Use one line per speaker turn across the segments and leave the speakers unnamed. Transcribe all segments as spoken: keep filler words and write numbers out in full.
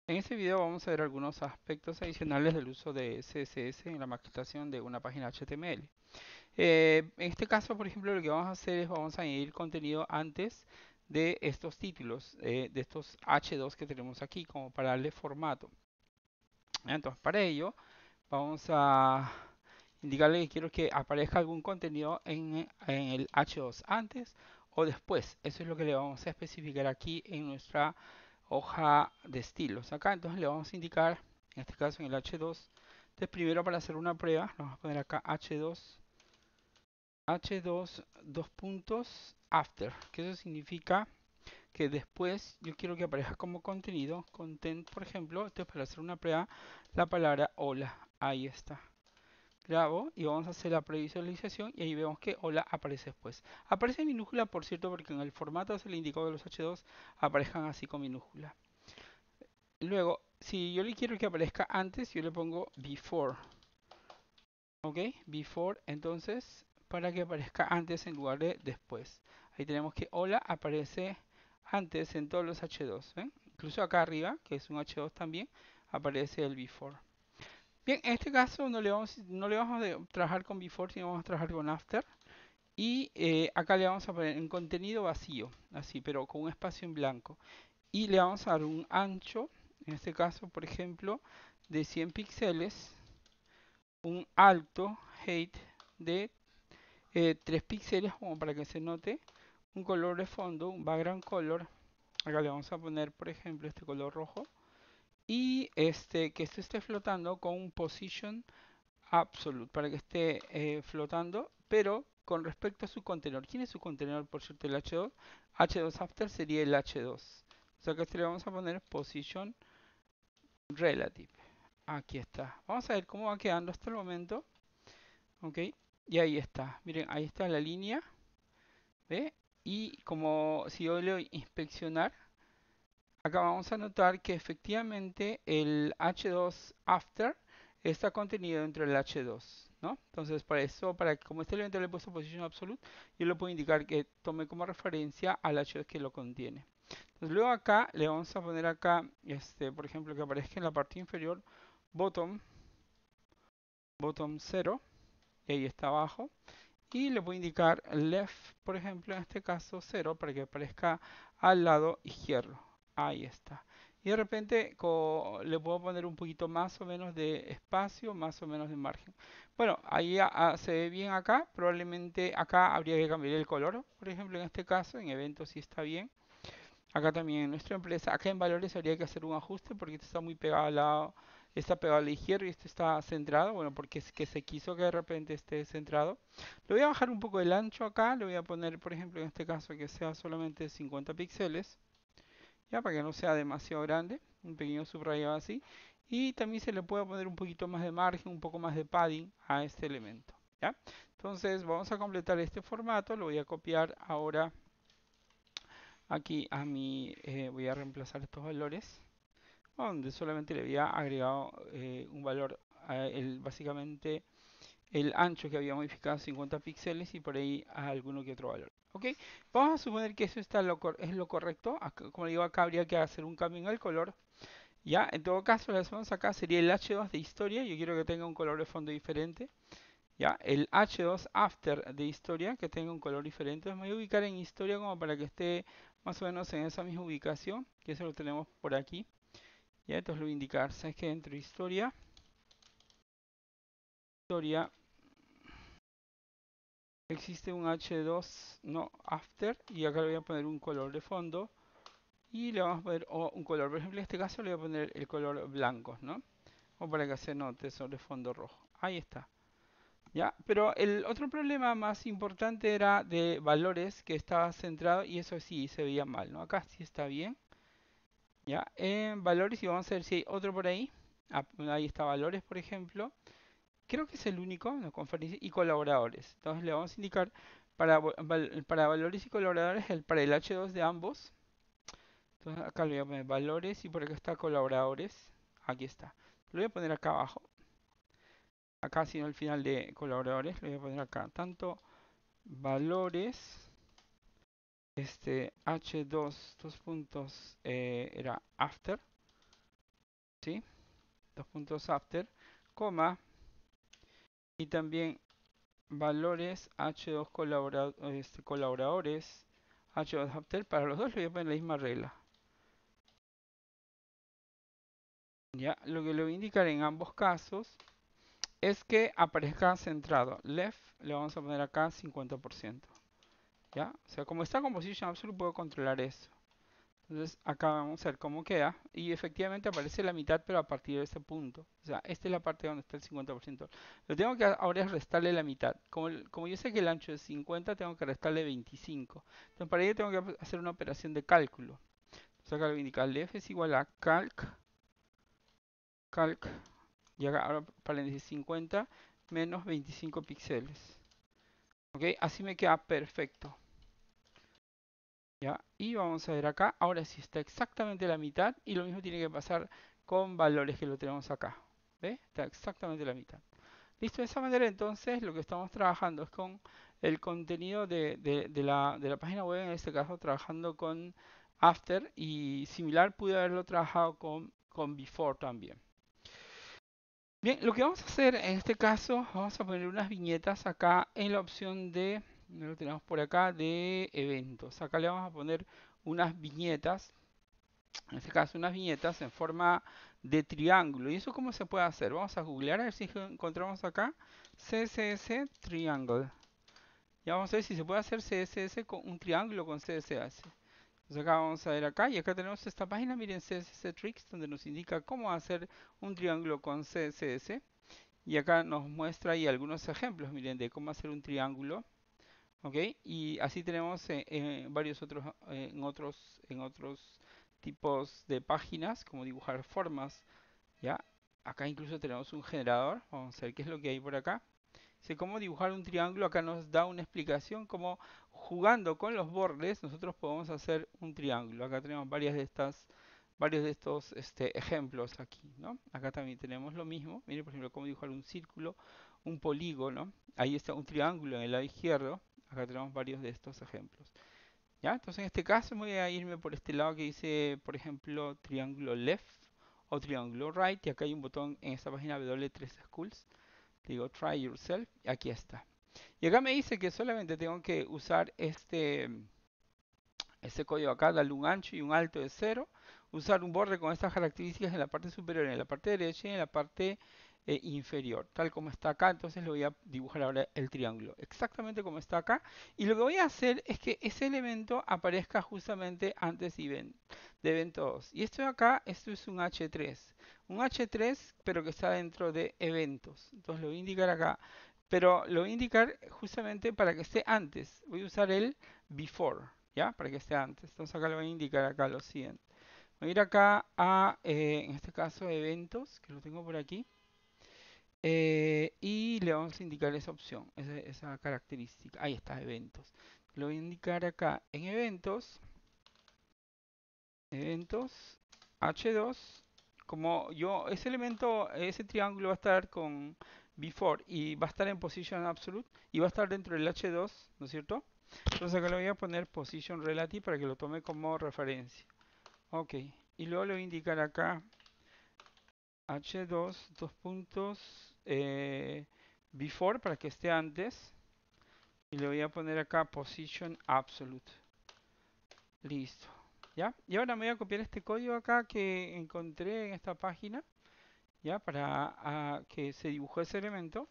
En este video vamos a ver algunos aspectos adicionales del uso de C S S en la maquetación de una página H T M L. Eh, en este caso, por ejemplo, lo que vamos a hacer es vamos a añadir contenido antes de estos títulos, eh, de estos H dos que tenemos aquí, como para darle formato. Entonces, para ello, vamos a indicarle que quiero que aparezca algún contenido en, en el H dos antes o después. Eso es lo que le vamos a especificar aquí en nuestra hoja de estilos. Acá entonces le vamos a indicar, en este caso en el H dos, entonces primero para hacer una prueba, le vamos a poner acá H dos, H dos, dos puntos, after, que eso significa que después yo quiero que aparezca como contenido, content, por ejemplo, entonces para hacer una prueba, la palabra hola, ahí está. Grabo y vamos a hacer la previsualización y ahí vemos que hola aparece después. Aparece en minúscula, por cierto, porque en el formato se le indicó que los H dos aparezcan así con minúscula. Luego, si yo le quiero que aparezca antes, yo le pongo before. ¿Ok? Before, entonces, para que aparezca antes en lugar de después. Ahí tenemos que hola aparece antes en todos los H dos. ¿Ven? Incluso acá arriba, que es un H dos también, aparece el before. Bien, en este caso no le vamos, no le vamos a trabajar con before, sino vamos a trabajar con after. Y eh, acá le vamos a poner en contenido vacío, así, pero con un espacio en blanco. Y le vamos a dar un ancho, en este caso, por ejemplo, de cien píxeles, un alto height de eh, tres píxeles, como para que se note, un color de fondo, un background color. Acá le vamos a poner, por ejemplo, este color rojo. Y este que esto esté flotando con un position absolute, para que esté eh, flotando, pero con respecto a su contenedor. ¿Quién es su contenedor, por cierto, el H dos? H dos after sería el H dos. O sea que este le vamos a poner position relative. Aquí está. Vamos a ver cómo va quedando hasta el momento. Ok. Y ahí está. Miren, ahí está la línea. ¿Ve? Y como si yo le doy inspeccionar, acá vamos a notar que efectivamente el H dos after está contenido dentro del H dos, ¿no? Entonces, para eso, para que como este elemento le he puesto position absolute, yo le puedo indicar que tome como referencia al H dos que lo contiene. Entonces, luego acá le vamos a poner acá, este, por ejemplo, que aparezca en la parte inferior bottom, bottom cero, y ahí está abajo. Y le voy a indicar left, por ejemplo, en este caso cero, para que aparezca al lado izquierdo. Ahí está. Y de repente le puedo poner un poquito más o menos de espacio, más o menos de margen. Bueno, ahí ah, se ve bien acá. Probablemente acá habría que cambiar el color. Por ejemplo, en este caso, en eventos sí está bien. Acá también en nuestra empresa, acá en valores habría que hacer un ajuste porque este está muy pegado al lado, está pegado a la izquierda y este está centrado, bueno, porque es que se quiso que de repente esté centrado. Le voy a bajar un poco el ancho acá, le voy a poner, por ejemplo, en este caso que sea solamente cincuenta píxeles, ya para que no sea demasiado grande, un pequeño subrayado así. Y también se le puede poner un poquito más de margen, un poco más de padding a este elemento, ¿ya? Entonces vamos a completar este formato, lo voy a copiar ahora aquí a mi, eh, voy a reemplazar estos valores, donde solamente le había agregado eh, un valor, a el, básicamente el ancho que había modificado cincuenta píxeles y por ahí a alguno que otro valor. Ok, vamos a suponer que eso está lo es lo correcto. Acá, como digo, acá habría que hacer un cambio en el color. Ya, en todo caso, lo que hacemos acá sería el H dos de historia. Yo quiero que tenga un color de fondo diferente. Ya, el H dos after de historia que tenga un color diferente. Me voy a ubicar en historia como para que esté más o menos en esa misma ubicación, que eso lo tenemos por aquí. Ya, entonces lo voy a indicar. Sabes que dentro de historia, historia existe un H dos no after y acá le voy a poner un color de fondo y le vamos a poner oh, un color. Por ejemplo, en este caso le voy a poner el color blanco, ¿no? O para que se note sobre fondo rojo. Ahí está. Ya, pero el otro problema más importante era de valores que estaba centrado y eso sí se veía mal, ¿no? Acá sí está bien. Ya, en valores y vamos a ver si hay otro por ahí. Ah, ahí está valores, por ejemplo. Creo que es el único, no conferencia y colaboradores. Entonces le vamos a indicar para, val- para valores y colaboradores el para el H dos de ambos. Entonces acá le voy a poner valores y por acá está colaboradores. Aquí está. Lo voy a poner acá abajo. Acá, sino al final de colaboradores, lo voy a poner acá. Tanto valores, este H dos, dos puntos, eh, era after. ¿sí? Dos puntos after, coma, y también valores H dos colabora- este, colaboradores H dos after. Para los dos le voy a poner la misma regla. Ya, lo que le voy a indicar en ambos casos es que aparezca centrado. Left le vamos a poner acá cincuenta por ciento. ¿Ya? O sea, como está con Position Absolute puedo controlar eso. Entonces acá vamos a ver cómo queda. Y efectivamente aparece la mitad, pero a partir de ese punto. O sea, esta es la parte donde está el cincuenta por ciento. Lo tengo que ahora es restarle la mitad. Como, el- como yo sé que el ancho es cincuenta, tengo que restarle veinticinco. Entonces para ello tengo que hacer una operación de cálculo. Entonces acá le voy a indicar left es igual a calc, calc, y acá ahora paréntesis cincuenta menos veinticinco píxeles. Ok, así me queda perfecto. ¿Ya? Y vamos a ver acá, ahora sí está exactamente la mitad y lo mismo tiene que pasar con valores que lo tenemos acá. ¿Ve? Está exactamente la mitad. Listo, de esa manera entonces lo que estamos trabajando es con el contenido de, de- de la, de la página web, en este caso trabajando con After y similar pude haberlo trabajado con, con Before también. Bien, lo que vamos a hacer en este caso, vamos a poner unas viñetas acá en la opción de, no lo tenemos por acá, de eventos. Acá le vamos a poner unas viñetas, en este caso unas viñetas en forma de triángulo. ¿Y eso cómo se puede hacer? Vamos a googlear a ver si encontramos acá C S S Triangle. Ya vamos a ver si se puede hacer C S S con un triángulo con C S S. Entonces acá vamos a ver acá y acá tenemos esta página, miren C S S Tricks, donde nos indica cómo hacer un triángulo con C S S. Y acá nos muestra ahí algunos ejemplos, miren, de cómo hacer un triángulo. ¿Ok? Y así tenemos eh, eh, varios otros, eh, en otros, en otros tipos de páginas, como dibujar formas, ¿ya? Acá incluso tenemos un generador. Vamos a ver qué es lo que hay por acá. Dice cómo dibujar un triángulo. Acá nos da una explicación cómo jugando con los bordes nosotros podemos hacer un triángulo. Acá tenemos varias de estas, varios de estos este, ejemplos aquí, ¿no? Acá también tenemos lo mismo. Miren, por ejemplo, cómo dibujar un círculo, un polígono. Ahí está un triángulo en el lado izquierdo. Acá tenemos varios de estos ejemplos. ¿Ya? Entonces en este caso voy a irme por este lado que dice, por ejemplo, triángulo left o triángulo right. Y acá hay un botón en esta página W tres Schools. Digo try yourself. Y aquí está. Y acá me dice que solamente tengo que usar este, este código acá, darle un ancho y un alto de cero. Usar un borde con estas características en la parte superior, en la parte derecha y en la parte eh, inferior, tal como está acá. Entonces le voy a dibujar ahora el triángulo, exactamente como está acá. Y lo que voy a hacer es que ese elemento aparezca justamente antes de event, de evento dos. Y esto de acá, esto es un H tres. Un H tres, pero que está dentro de eventos. Entonces lo voy a indicar acá. Pero lo voy a indicar justamente para que esté antes. Voy a usar el before, ¿ya? Para que esté antes. Entonces acá le voy a indicar acá lo siguiente. Voy a ir acá a, eh, en este caso, eventos, que lo tengo por aquí. Eh, y le vamos a indicar esa opción, esa, esa característica. Ahí está, eventos. Lo voy a indicar acá en eventos. Eventos H dos. Como yo, ese elemento, ese triángulo va a estar con before y va a estar en position absolute y va a estar dentro del H dos, ¿no es cierto? Entonces acá le voy a poner position relative para que lo tome como referencia. Ok, y luego le voy a indicar acá H dos, dos puntos, eh, before para que esté antes. Y le voy a poner acá position absolute. Listo. ¿Ya? Y ahora me voy a copiar este código acá que encontré en esta página. ¿Ya? Para ah, que se dibujó ese elemento.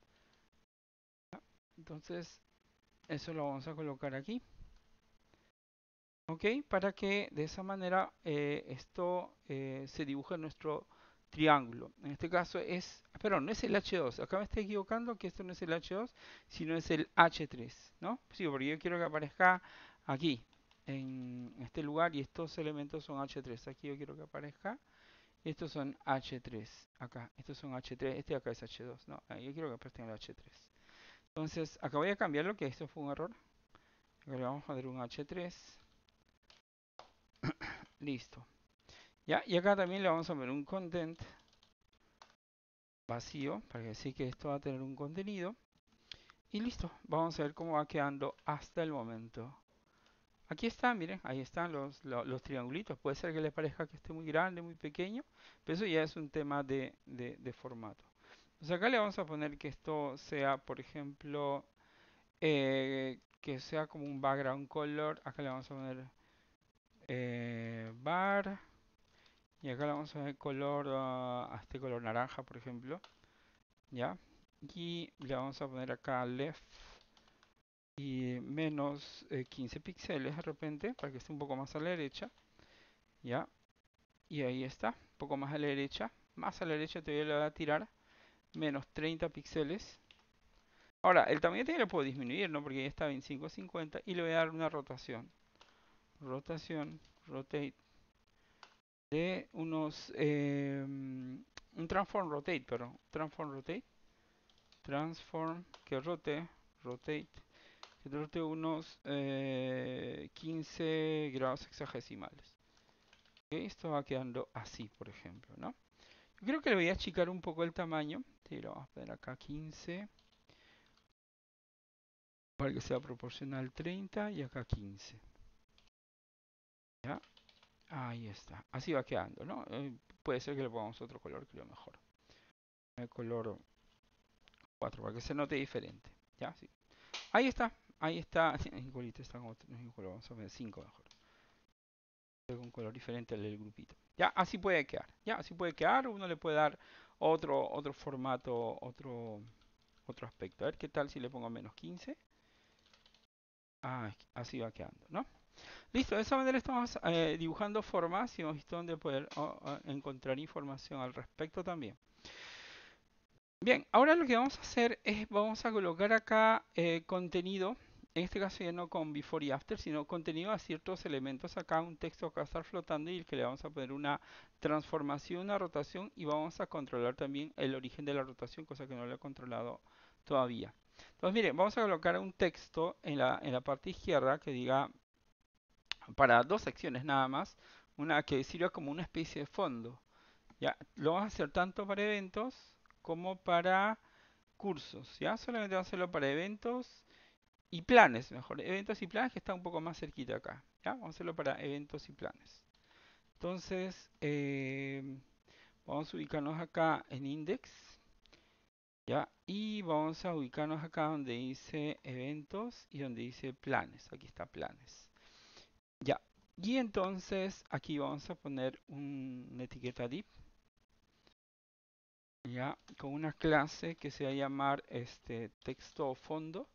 Entonces, eso lo vamos a colocar aquí. ¿Ok? Para que de esa manera eh, esto eh, se dibuje en nuestro triángulo. En este caso es, perdón, no es el H dos. Acá me estoy equivocando que esto no es el H dos, sino es el H tres, ¿no? Sí, porque yo quiero que aparezca aquí, en este lugar, y estos elementos son H tres. Aquí yo quiero que aparezca. Estos son H tres, acá. Estos son H tres, este acá es H dos. No, yo quiero que aparezca en el H tres. Entonces, acá voy a cambiarlo, que esto fue un error. Acá le vamos a poner un H tres. Listo. ¿Ya? Y acá también le vamos a poner un content vacío para decir que esto va a tener un contenido. Y listo. Vamos a ver cómo va quedando hasta el momento. aquí está, miren, ahí están los, lo- los, triangulitos. Puede ser que les parezca que esté muy grande, muy pequeño, pero eso ya es un tema de, de, de formato. Entonces acá le vamos a poner que esto sea, por ejemplo, eh, que sea como un background color. Acá le vamos a poner eh, bar y acá le vamos a poner color, ah, a este color naranja, por ejemplo, ¿ya? Y le vamos a poner acá left y menos eh, quince píxeles de repente para que esté un poco más a la derecha, ¿ya? Y ahí está, un poco más a la derecha. Más a la derecha todavía le voy a tirar menos treinta píxeles. Ahora, el tamaño también lo puedo disminuir, ¿no? Porque ya está veinticinco cincuenta y le voy a dar una rotación. Rotación, rotate de unos... eh, un transform rotate, perdón. Transform rotate. Transform que rote, rotate. Que rote unos eh, quince grados hexagesimales. Ok, esto va quedando así, por ejemplo, ¿no? Yo creo que le voy a achicar un poco el tamaño. Sí, lo vamos a poner acá quince. Para que sea proporcional treinta y acá quince. ¿Ya? Ahí está. Así va quedando, ¿no? Eh, puede ser que le pongamos otro color que lo mejor. El color cuatro para que se note diferente. ¿Ya? Sí. Ahí está. Ahí está. Igualito está como no es un color, vamos a poner cinco mejor. Un color diferente al del grupito. Ya, así puede quedar. Ya, así puede quedar. Uno le puede dar otro, otro formato, otro, otro aspecto. A ver qué tal si le pongo menos quince. Ah, así va quedando, ¿no? Listo, de esa manera estamos eh, dibujando formas y hemos visto dónde poder oh, oh, encontrar información al respecto también. Bien, ahora lo que vamos a hacer es, vamos a colocar acá eh, contenido, en este caso ya no con before y after, sino contenido a ciertos elementos. Acá un texto que va a estar flotando y el que le vamos a poner una transformación, una rotación y vamos a controlar también el origen de la rotación, cosa que no lo he controlado todavía. Entonces, miren, vamos a colocar un texto en la, en la parte izquierda que diga para dos secciones nada más, una que sirva como una especie de fondo. Ya, lo vamos a hacer tanto para eventos como para cursos, ¿ya? Solamente vamos a hacerlo para eventos y planes, mejor. Eventos y planes que está un poco más cerquita acá, ¿ya? Vamos a hacerlo para eventos y planes. Entonces, eh, vamos a ubicarnos acá en index, ¿ya? Y vamos a ubicarnos acá donde dice eventos y donde dice planes. Aquí está planes. Ya. Y entonces aquí vamos a poner un- una etiqueta div, ya, con una clase que se va a llamar este texto fondo.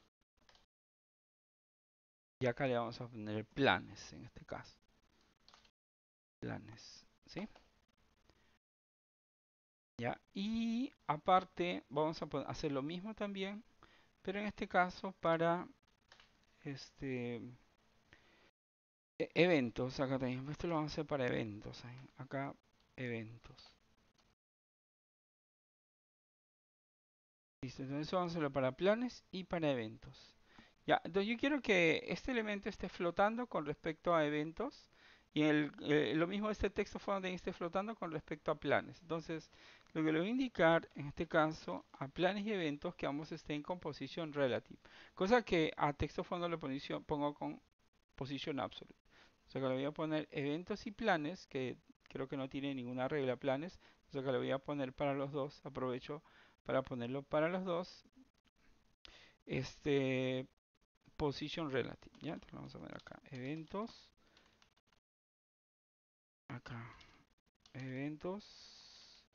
Y acá le vamos a poner planes en este caso. Planes, ¿sí? Ya. Y aparte vamos a pon- hacer lo mismo también, pero en este caso para este e- eventos. Acá también. Esto lo vamos a hacer para eventos. ¿eh? Acá eventos. Listo, entonces eso vamos a hacerlo para planes y para eventos. Ya, entonces yo quiero que este elemento esté flotando con respecto a eventos y el, eh, lo mismo este texto fondo también esté flotando con respecto a planes. Entonces, lo que le voy a indicar en este caso a planes y eventos que ambos estén con position relative, cosa que a texto fondo le posicio- pongo con position absolute. O sea que le voy a poner eventos y planes, que creo que no tiene ninguna regla planes, o sea que le voy a poner para los dos, aprovecho para ponerlo para los dos, este position relative, ¿ya? Entonces vamos a ver acá, eventos, acá, eventos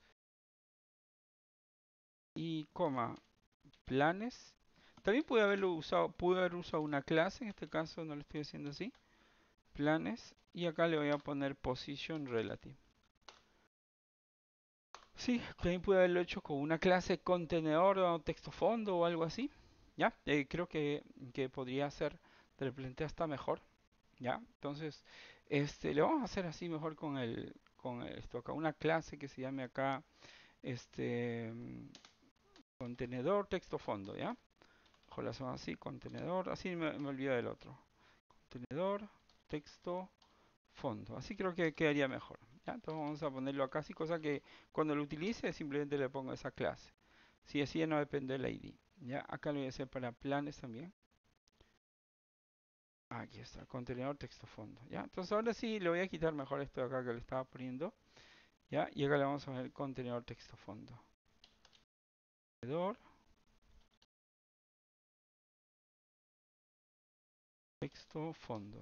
y coma, planes. También pude haberlo usado, pude haber usado una clase, en este caso no lo estoy haciendo así, planes, y acá le voy a poner position relative. Sí, también pude haberlo hecho con una clase contenedor o texto fondo o algo así, ¿ya? Eh, creo que, que podría ser de repente hasta mejor. ¿Ya? Entonces, este, le vamos a hacer así mejor con el, con esto acá, una clase que se llame acá, este, mm, contenedor texto fondo, ¿ya? Mejor la hacemos así, contenedor, así me, me olvido del otro. Contenedor texto fondo, así creo que quedaría mejor, ¿ya? Entonces vamos a ponerlo acá, así cosa que cuando lo utilice simplemente le pongo esa clase. Si así ya no depende del I D, ¿ya? Acá lo voy a hacer para planes también. Aquí está, contenedor texto fondo, ¿ya? Entonces ahora sí le voy a quitar mejor esto de acá que le estaba poniendo, ¿ya? Y acá le vamos a poner contenedor texto fondo. Contenedor texto fondo.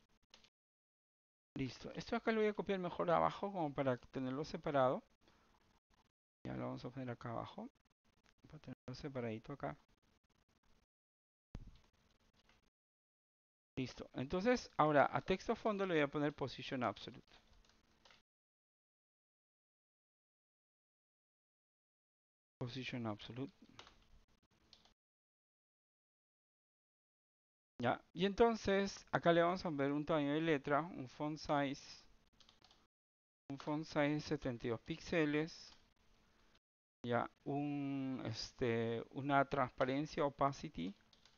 Listo. Esto acá lo voy a copiar mejor abajo como para tenerlo separado. Ya lo vamos a poner acá abajo, para tenerlo separadito acá. Listo. Entonces, ahora a texto fondo le voy a poner position absolute. Position absolute. Ya. Y entonces, acá le vamos a ver un tamaño de letra, un font size, un font size setenta y dos píxeles. Ya, un, este, una transparencia, opacity,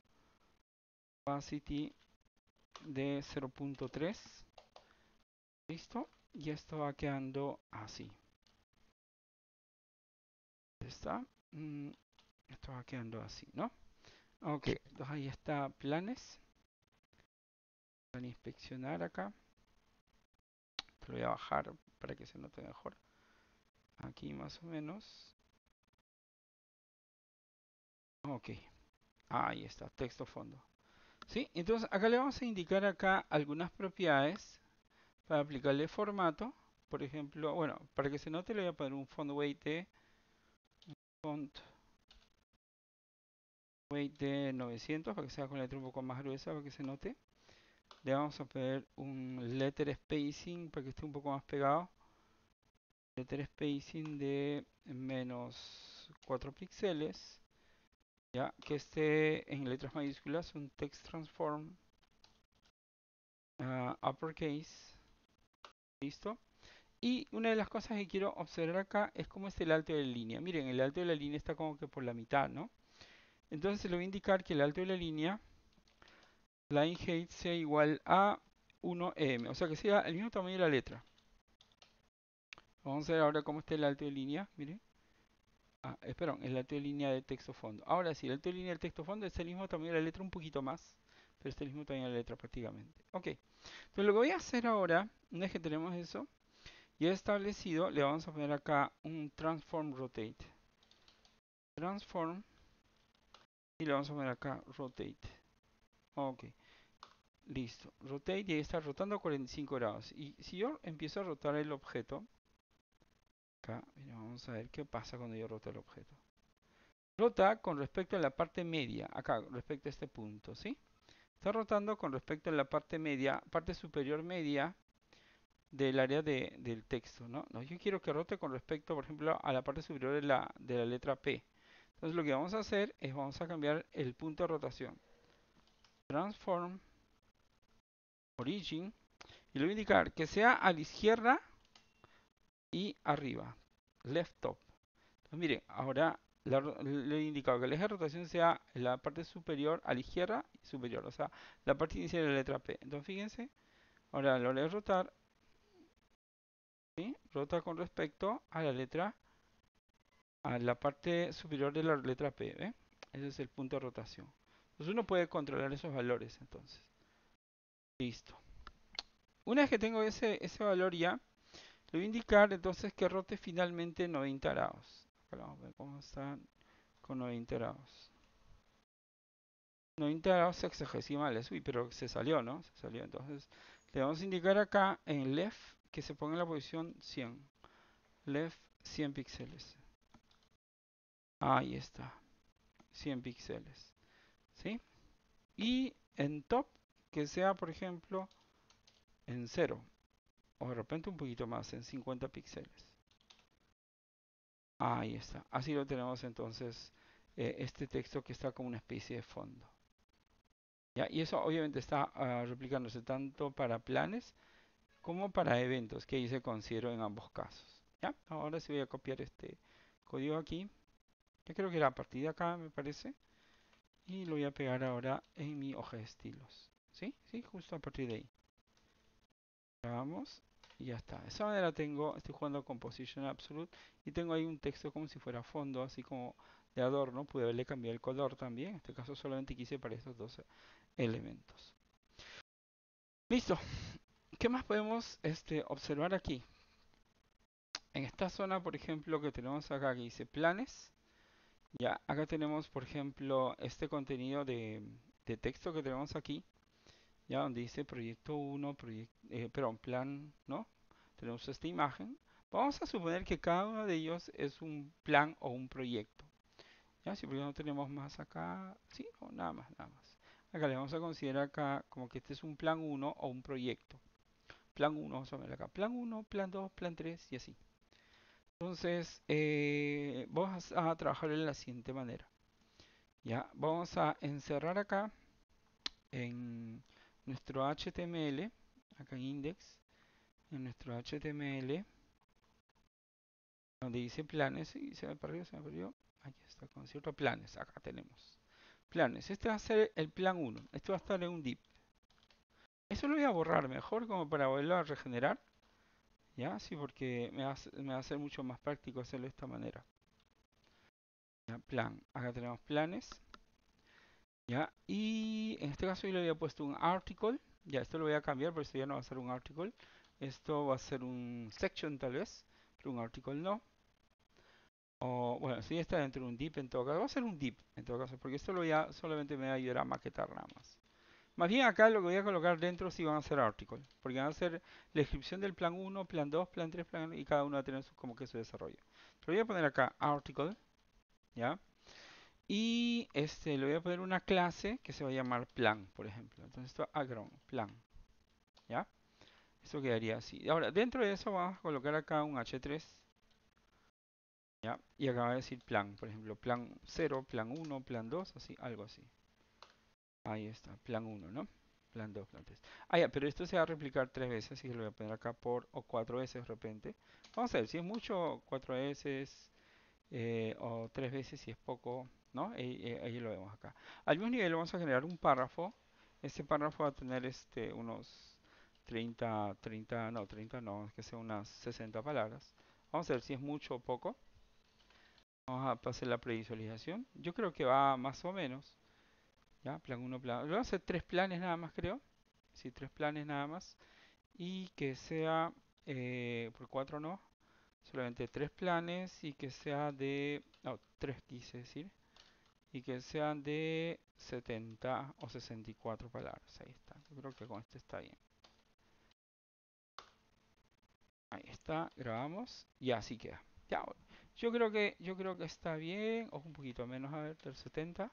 opacity de cero punto tres. Listo. Y esto va quedando así. Está. Mm, esto va quedando así, ¿no? Ok, entonces ahí está planes. Van a inspeccionar acá. Lo voy a bajar para que se note mejor. Aquí más o menos. Ok, ahí está, texto fondo. ¿Sí? Entonces acá le vamos a indicar acá algunas propiedades para aplicarle formato. Por ejemplo, bueno, para que se note le voy a poner un font weight de font weight de novecientos para que sea con la letra un poco más gruesa para que se note. Le vamos a poner un letter spacing para que esté un poco más pegado. Letter spacing de menos cuatro píxeles. Ya que esté en letras mayúsculas, un text transform uh, uppercase. Listo. Y una de las cosas que quiero observar acá es cómo es el alto de la línea. Miren, el alto de la línea está como que por la mitad, ¿no? Entonces le voy a indicar que el alto de la línea, line height, sea igual a uno eme, o sea que sea el mismo tamaño de la letra. Vamos a ver ahora cómo está el alto de línea, miren. Ah, eh, perdón, el alto de línea de texto fondo. Ahora sí, el alto de línea del texto fondo es el mismo tamaño de la letra, un poquito más, pero es el mismo tamaño de la letra prácticamente. Ok, entonces lo que voy a hacer ahora, una vez que tenemos eso ya establecido, le vamos a poner acá un transform rotate. Transform y le vamos a poner acá rotate. Ok, listo. Rotate y ahí está rotando a cuarenta y cinco grados. Y si yo empiezo a rotar el objeto, acá, mira, vamos a ver qué pasa cuando yo roto el objeto. Rota con respecto a la parte media, acá, respecto a este punto, ¿sí? Está rotando con respecto a la parte media, parte superior media del área de, del texto, ¿no? No, yo quiero que rote con respecto, por ejemplo, a la parte superior de la, de la letra P. Entonces lo que vamos a hacer es vamos a cambiar el punto de rotación. Transform origin y le voy a indicar que sea a la izquierda y arriba. Left top. Entonces miren, ahora la le he indicado que el eje de rotación sea la parte superior a la izquierda y superior, o sea, la parte inicial de la letra P. Entonces fíjense, ahora a la hora de rotar, ¿sí? Rota con respecto a la letra, a la parte superior de la letra P, ¿ve? Ese es el punto de rotación. Entonces uno puede controlar esos valores entonces. Listo. Una vez que tengo ese, ese valor ya, le voy a indicar entonces que rote finalmente noventa grados. Acá vamos a ver cómo está con noventa grados. noventa grados sexagesimales. Uy, pero se salió, ¿no? Se salió. Entonces, le vamos a indicar acá en left que se ponga en la posición cien. Left cien píxeles. Ahí está. cien píxeles. ¿Sí? Y en top que sea, por ejemplo, en cero. O de repente un poquito más, en cincuenta píxeles. Ahí está. Así lo tenemos entonces eh, este texto que está como una especie de fondo. ¿Ya? Y eso obviamente está uh, replicándose tanto para planes como para eventos, que ahí se considero en ambos casos. ¿Ya? Ahora sí voy a copiar este código aquí. Yo creo que era a partir de acá, me parece. Y lo voy a pegar ahora en mi hoja de estilos. ¿Sí? Sí, justo a partir de ahí. Vamos. Y ya está. De esa manera tengo, estoy jugando con Position Absolute y tengo ahí un texto como si fuera fondo, así como de adorno. Pude haberle cambiado el color también. En este caso solamente quise para estos dos elementos. Listo. ¿Qué más podemos este, observar aquí? En esta zona, por ejemplo, que tenemos acá que dice planes, ya acá tenemos, por ejemplo, este contenido de, de texto que tenemos aquí, ya donde dice proyecto uno, proyecto, eh, perdón, plan, ¿no? Tenemos esta imagen. Vamos a suponer que cada uno de ellos es un plan o un proyecto. Ya, si porque no tenemos más acá, sí, o nada más, nada más. Acá le vamos a considerar acá como que este es un plan uno o un proyecto. Plan uno, vamos a ver acá, plan uno, plan dos, plan tres y así. Entonces, eh, vamos a trabajar de la siguiente manera. Ya, vamos a encerrar acá en nuestro H T M L, acá en index, en nuestro H T M L, donde dice planes, y se me perdió, se me perdió. Aquí está, con ciertos planes, acá tenemos. Planes, este va a ser el plan uno, este va a estar en un div. Eso lo voy a borrar mejor como para volverlo a regenerar. Ya, sí, porque me va, a ser- me va a ser mucho más práctico hacerlo de esta manera. Ya, plan, acá tenemos planes. Ya, y en este caso yo le había puesto un article. Ya, esto lo voy a cambiar, pero esto ya no va a ser un article. Esto va a ser un section tal vez, pero un article no. O bueno, si está dentro de un div en todo caso, va a ser un div en todo caso, porque esto lo voy a, solamente me va a ayudar a maquetar nada más. Más bien acá lo que voy a colocar dentro sí van a ser article, porque van a ser la descripción del plan uno, plan dos, plan tres, plan y cada uno va a tener su, como que su desarrollo. Lo voy a poner acá article, ¿ya? Y este, le voy a poner una clase que se va a llamar plan, por ejemplo. Entonces esto agron, plan, ¿ya? Eso quedaría así. Ahora, dentro de eso vamos a colocar acá un hache tres, ¿ya? Y acá va a decir plan, por ejemplo, plan cero, plan uno, plan dos, así, algo así. Ahí está, plan uno, ¿no? Plan dos, plan tres. Ah, ya, pero esto se va a replicar tres veces, así que lo voy a poner acá por, o cuatro veces de repente. Vamos a ver, si es mucho, cuatro veces, eh, o tres veces si es poco, ¿no? Ahí, eh, ahí lo vemos acá. Al mismo nivel vamos a generar un párrafo. Este párrafo va a tener este, unos treinta, treinta, no, treinta no, que sea unas sesenta palabras. Vamos a ver si es mucho o poco. Vamos a pasar la previsualización. Yo creo que va más o menos. ¿Ya? Plan uno, plan. Vamos a hacer tres planes nada más, creo. Sí, tres planes nada más. Y que sea, eh, por cuatro no, solamente tres planes y que sea de, no, tres quise decir, y que sean de setenta o sesenta y cuatro palabras. Ahí está. Yo creo que con este está bien. Ahí está, grabamos y así queda. Ya, bueno. Yo creo que yo creo que está bien, o un poquito menos, a ver, del setenta.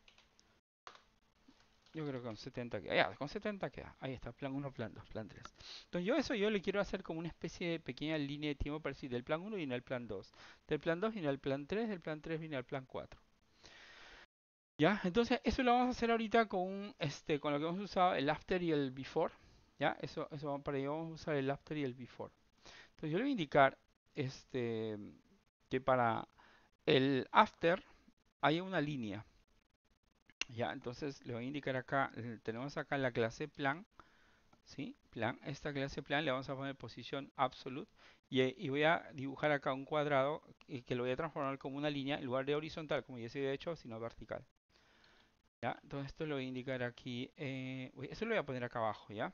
Yo creo que con setenta queda. Ya, con setenta queda. Ahí está, plan uno, plan dos, plan tres. Entonces yo eso yo le quiero hacer como una especie de pequeña línea de tiempo para decir del plan uno viene al plan dos. Del plan dos viene al plan tres, del plan tres viene al plan cuatro. ¿Ya? Entonces, eso lo vamos a hacer ahorita con un, este, con lo que hemos usado el after y el before. ¿Ya? Eso, eso para ello vamos a usar el after y el before. Entonces, yo le voy a indicar este, que para el after hay una línea. ¿Ya? Entonces, le voy a indicar acá, eh, tenemos acá la clase plan. ¿Sí? Plan. Esta clase plan le vamos a poner posición absolute. Y, eh, y voy a dibujar acá un cuadrado y que lo voy a transformar como una línea en lugar de horizontal, como ya se había hecho, sino vertical. ¿Ya? Entonces esto lo voy a indicar aquí. Eh, uy, eso lo voy a poner acá abajo, ¿ya?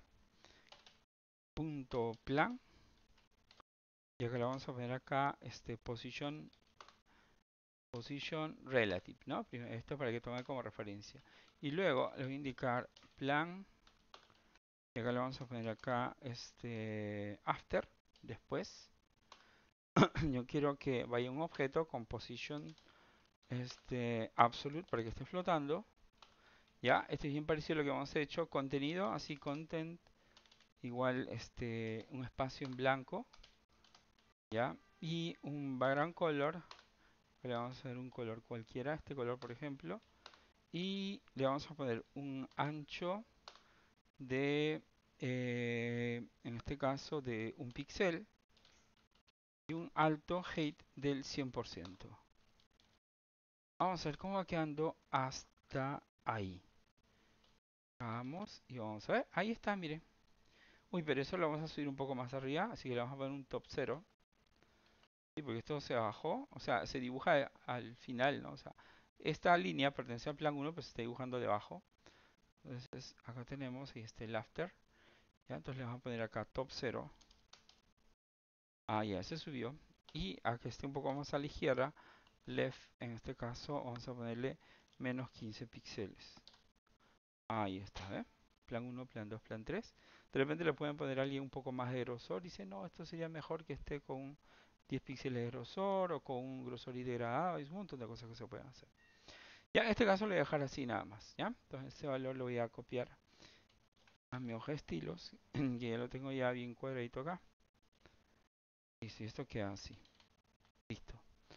Punto plan. Y acá lo vamos a poner acá, este, position, position relative, ¿no? Primero, esto para que tome como referencia. Y luego le voy a indicar plan. Y acá le vamos a poner acá, este, after, después. Yo quiero que vaya un objeto con position, este, absolute para que esté flotando. Ya, este es bien parecido a lo que hemos hecho. Contenido, así, content igual este un espacio en blanco, ya, y un background color, le vamos a dar un color cualquiera, este color por ejemplo, y le vamos a poner un ancho de, eh, en este caso de un píxel, y un alto height del cien por ciento. Vamos a ver cómo va quedando hasta ahí. Vamos y vamos a ver, ahí está, miren. Uy, pero eso lo vamos a subir un poco más arriba, así que le vamos a poner un top cero. Sí, porque esto se bajó, o sea, se dibuja al final, ¿no? O sea, esta línea pertenece al plan uno, pues se está dibujando debajo. Entonces, acá tenemos y este el after. Ya, entonces le vamos a poner acá top cero. Ah, ya, se subió. Y a que esté un poco más a la izquierda, left, en este caso, vamos a ponerle menos quince píxeles. Ahí está, ¿eh? Plan uno, plan dos, plan tres. De repente le pueden poner a alguien un poco más de grosor. Dice, no, esto sería mejor que esté con diez píxeles de grosor o con un grosor degradado. Hay un montón de cosas que se pueden hacer. Ya, en este caso lo voy a dejar así nada más, ¿ya? Entonces este valor lo voy a copiar a mi hoja de estilos, que ya lo tengo ya bien cuadradito acá. Y si esto queda así, listo.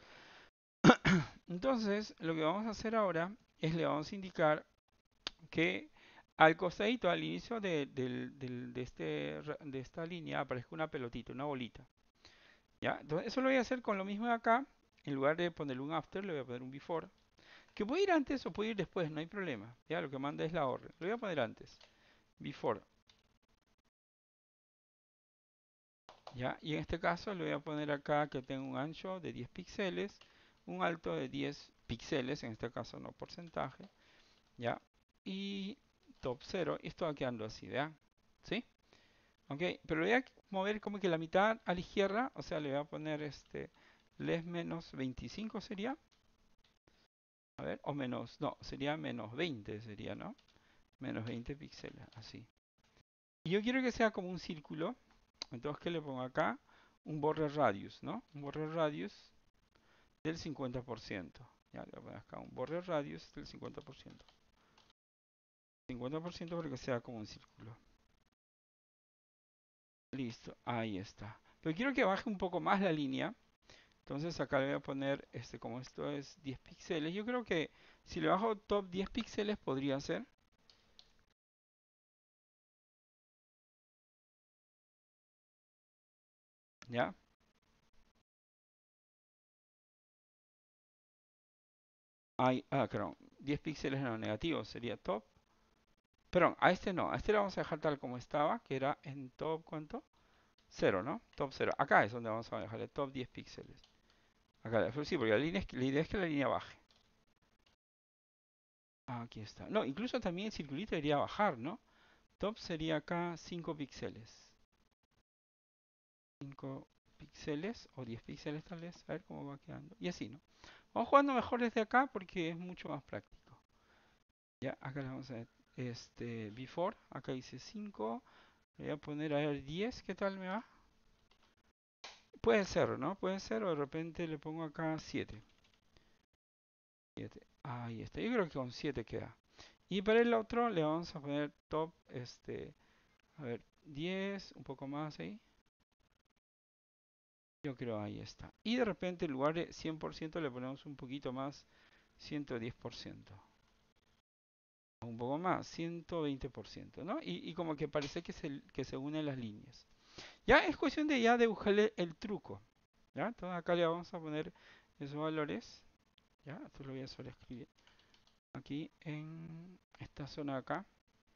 Entonces, lo que vamos a hacer ahora es le vamos a indicar que al costadito, al inicio de, del- del- de, este, ra- de esta línea, aparezca una pelotita, una bolita. ¿Ya? Entonces, eso lo voy a hacer con lo mismo de acá. En lugar de ponerle un after, le voy a poner un before. Que puede ir antes o puede ir después, no hay problema. Ya, lo que manda es la orden. Lo voy a poner antes. Before. ¿Ya? Y en este caso le voy a poner acá que tenga un ancho de diez píxeles, un alto de diez píxeles, en este caso no porcentaje. ¿Ya? Y top cero. Y esto va quedando así, ¿vean? ¿Sí? Ok, pero le voy a mover como que la mitad a la izquierda, o sea, le voy a poner este les menos veinticinco sería, a ver, o menos, no, sería menos veinte sería, ¿no? Menos veinte píxeles, así. Y yo quiero que sea como un círculo, entonces, ¿qué le pongo acá? Un border radius, ¿no? Un border radius del cincuenta por ciento. Ya, le voy a poner acá un border radius del cincuenta por ciento. cincuenta por ciento para que sea como un círculo. Listo, ahí está. Pero quiero que baje un poco más la línea. Entonces acá le voy a poner, este, como esto es diez píxeles, yo creo que si le bajo top diez píxeles podría ser, ¿ya? Hay, ah, perdón, diez píxeles no negativo sería top. Perdón, a este no, a este le vamos a dejar tal como estaba, que era en top, ¿cuánto? Cero, ¿no? Top cero. Acá es donde vamos a dejarle top diez píxeles. Acá, sí, porque la, línea es que- la idea es que la línea baje. Ah, aquí está. No, incluso también el circulito debería bajar, ¿no? Top sería acá cinco píxeles. cinco píxeles o diez píxeles tal vez. A ver cómo va quedando. Y así, ¿no? Vamos jugando mejor desde acá porque es mucho más práctico. Ya, acá le vamos a ver. Este, before, acá dice cinco. Le voy a poner a ver diez, ¿qué tal me va? Puede ser, ¿no? Puede ser, o de repente le pongo acá siete. siete. Ahí está. Yo creo que con siete queda. Y para el otro le vamos a poner top, este, a ver, diez, un poco más ahí. Yo creo ahí está. Y de repente en lugar de cien por ciento le ponemos un poquito más, ciento diez por ciento. Un poco más, ciento veinte por ciento, ¿no? Y, y como que parece que se, que se unen las líneas. Ya es cuestión de ya de buscarle el truco. ¿Ya? Entonces acá le vamos a poner esos valores. ¿Ya? Esto lo voy a solo escribir aquí en esta zona de acá.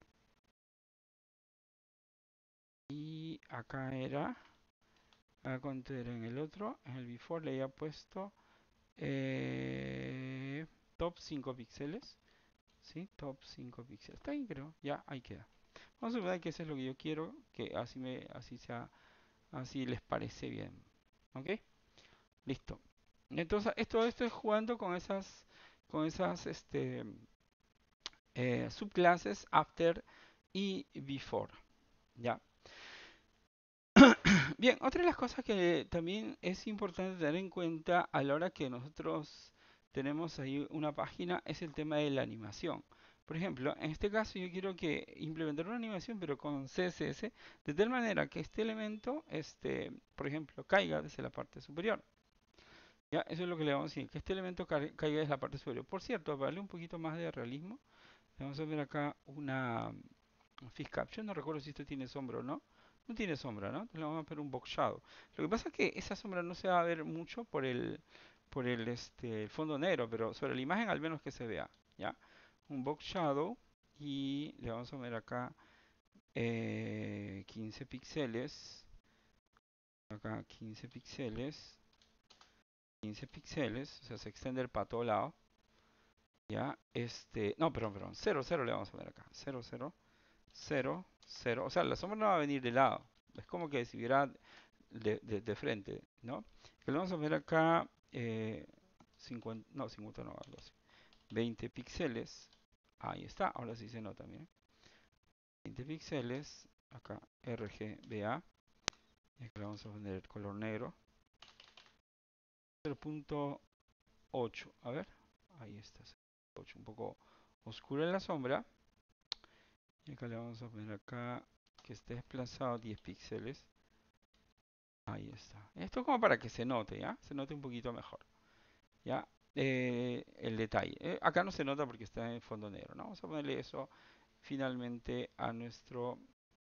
Y acá era, a cuánto era en el otro, en el before le había puesto eh, top cinco píxeles. ¿Sí? Top cinco píxeles. Está ahí creo. Ya, ahí queda. Vamos a suponer que eso es lo que yo quiero, que así me, así sea, así les parece bien. ¿Ok? Listo. Entonces, esto, esto es jugando con esas, con esas, este, eh, subclases after y before. ¿Ya? Bien, otra de las cosas que también es importante tener en cuenta a la hora que nosotros tenemos ahí una página es el tema de la animación. Por ejemplo, en este caso yo quiero que implementar una animación pero con C S S de tal manera que este elemento, este, por ejemplo, caiga desde la parte superior. Ya, eso es lo que le vamos a decir, que este elemento ca- caiga desde la parte superior. Por cierto, para darle un poquito más de realismo, le vamos a ver acá una un Fish Caption, no recuerdo si esto tiene sombra o no. No tiene sombra, ¿no? Entonces le vamos a poner un box shadow. Lo que pasa es que esa sombra no se va a ver mucho por el, por el, este, el fondo negro, pero sobre la imagen al menos que se vea, ¿ya? Un box shadow y le vamos a poner acá eh, quince píxeles. Acá quince píxeles. quince píxeles, o sea, se extende para todo lado. Ya, este, no, perdón, perdón, cero, cero le vamos a poner acá. cero, cero, cero, cero. O sea, la sombra no va a venir de lado. Es como que si viera de, de- de frente, ¿no? Que le vamos a poner acá eh, cincuenta, no, cincuenta no, algo así. veinte píxeles. Ahí está, ahora sí se nota, miren. veinte píxeles. Acá R G B A. Y aquí le vamos a poner el color negro. cero punto ocho. A ver. Ahí está. cero punto ocho. Un poco oscura en la sombra. Y acá le vamos a poner acá que esté desplazado diez píxeles. Ahí está. Esto es como para que se note, ¿ya? Se note un poquito mejor. ¿Ya? Eh, el detalle. Eh, acá no se nota porque está en fondo negro, ¿no? Vamos a ponerle eso finalmente a nuestro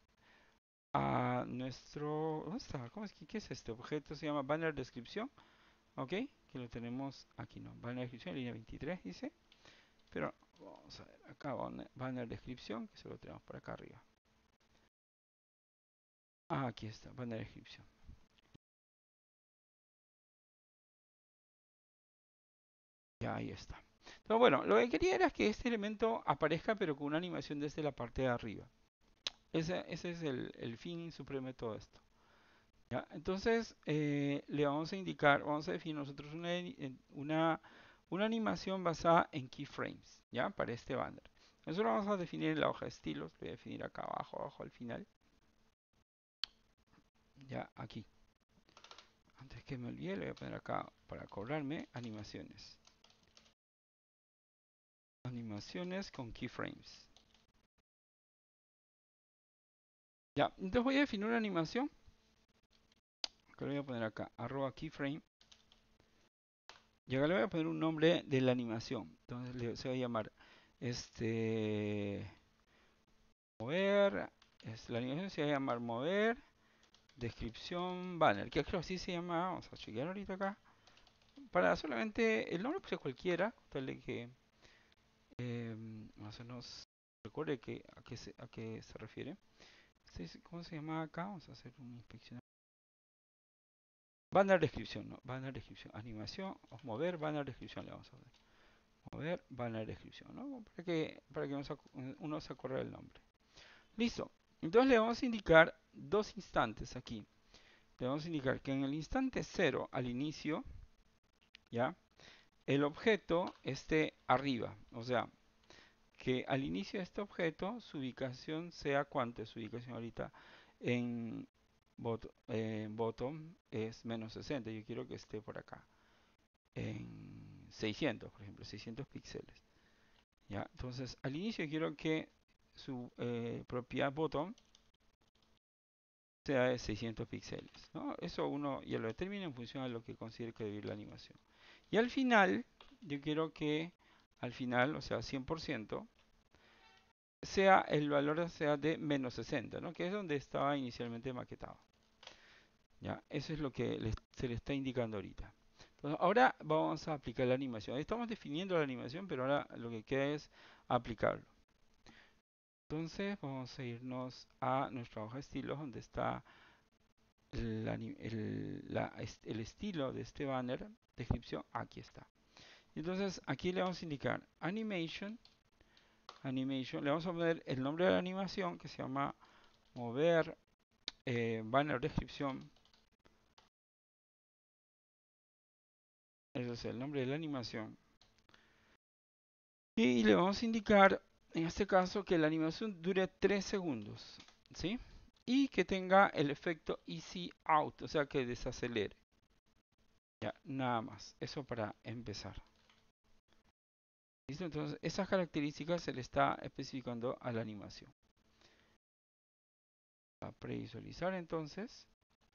a nuestro ¿dónde está? ¿Cómo es que qué es este objeto? Se llama banner descripción, ¿ok? Que lo tenemos aquí, ¿no? Banner descripción, línea veintitrés dice, pero vamos a ver, acá banner, banner descripción, que se lo tenemos por acá arriba. Ah, aquí está, banner descripción. Ya, ahí está. Entonces, bueno, lo que quería era que este elemento aparezca pero con una animación desde la parte de arriba. Ese, ese es el, el fin supremo de todo esto. ¿Ya? Entonces, eh, le vamos a indicar, vamos a definir nosotros una, una, una animación basada en keyframes, ¿ya? Para este banner. Eso lo vamos a definir en la hoja de estilos, lo voy a definir acá abajo, abajo al final. Ya, aquí. Antes que me olvide, le voy a poner acá para cobrarme animaciones. Animaciones con keyframes. Ya, entonces voy a definir una animación. Que le voy a poner acá, arroba keyframe. Y acá le voy a poner un nombre de la animación. Entonces le, se va a llamar este mover. Es, la animación se va a llamar mover. Descripción banner. Que creo que así se llama. Vamos a chequear ahorita acá. Para solamente el nombre pues cualquiera. Tal de que eh, más o menos recuerde que, a, qué se, a qué se refiere. Este, ¿cómo se llama acá? Vamos a hacer una inspección. Banner descripción, ¿no? Banner descripción. Animación. O mover banner descripción le vamos a ver. Mover banner descripción, ¿no? Para que, para que nos acu- uno se acuerde del nombre. Listo. Entonces le vamos a indicar dos instantes aquí. Le vamos a indicar que en el instante cero al inicio, ¿ya? El objeto esté arriba. O sea, que al inicio de este objeto su ubicación sea ¿cuánto es su ubicación ahorita? En bot- eh, bottom es menos sesenta. Yo quiero que esté por acá. En seiscientos, por ejemplo, seiscientos píxeles. ¿Ya? Entonces, al inicio quiero que su eh, propiedad bottom sea de seiscientos píxeles, ¿no? Eso uno ya lo determina en función de lo que considere que debe ir la animación. Y al final, yo quiero que al final, o sea, cien por ciento, sea el valor sea de menos sesenta, ¿no? Que es donde estaba inicialmente maquetado. Ya, eso es lo que le- se le está indicando ahorita. Entonces, ahora vamos a aplicar la animación. Ahí estamos definiendo la animación, pero ahora lo que queda es aplicarlo. Entonces, vamos a irnos a nuestra hoja de estilos, donde está el, el, la, el estilo de este banner, descripción, aquí está. Entonces aquí le vamos a indicar animation, animation, le vamos a poner el nombre de la animación que se llama mover eh, banner descripción, ese es el nombre de la animación. Y le vamos a indicar en este caso que la animación dure tres segundos, ¿sí? Y que tenga el efecto easy out, o sea que desacelere. Ya, nada más, eso para empezar. ¿Listo? Entonces, esas características se le está especificando a la animación. A previsualizar entonces.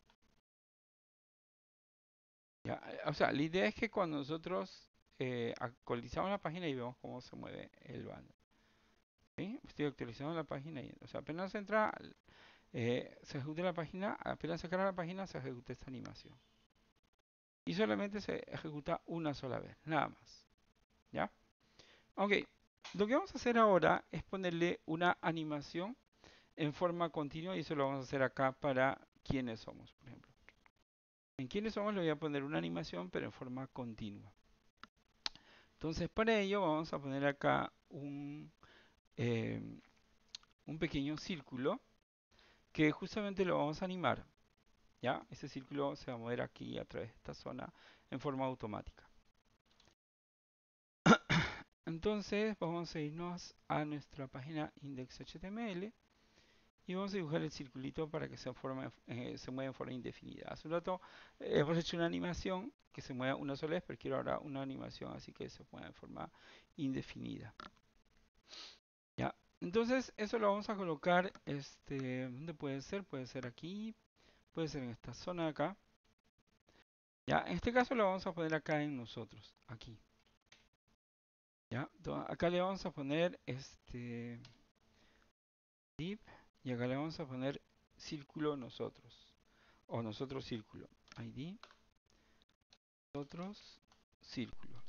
Ya, eh, o sea, la idea es que cuando nosotros eh, actualizamos la página y vemos cómo se mueve el banner. ¿Sí? Estoy actualizando la página y, o sea, apenas entra, eh, se ejecuta la página, apenas se carga la página, se ejecuta esta animación. Y solamente se ejecuta una sola vez, nada más. ¿Ya? Ok, lo que vamos a hacer ahora es ponerle una animación en forma continua y eso lo vamos a hacer acá para quiénes somos, por ejemplo. En quiénes somos le voy a poner una animación pero en forma continua. Entonces para ello vamos a poner acá un, eh, un pequeño círculo que justamente lo vamos a animar. ¿Ya? Ese círculo se va a mover aquí a través de esta zona en forma automática. Entonces vamos a irnos a nuestra página index.html y vamos a dibujar el circulito para que se, forme, eh, se mueva en forma indefinida. Hace un rato eh, hemos hecho una animación que se mueva una sola vez, pero quiero ahora una animación así que se mueva en forma indefinida. ¿Ya? Entonces eso lo vamos a colocar, este, ¿dónde puede ser? Puede ser aquí, puede ser en esta zona de acá. ¿Ya? En este caso lo vamos a poner acá en nosotros, aquí. ¿Ya? Entonces, acá le vamos a poner este div y acá le vamos a poner círculo nosotros o nosotros círculo. I D nosotros círculo.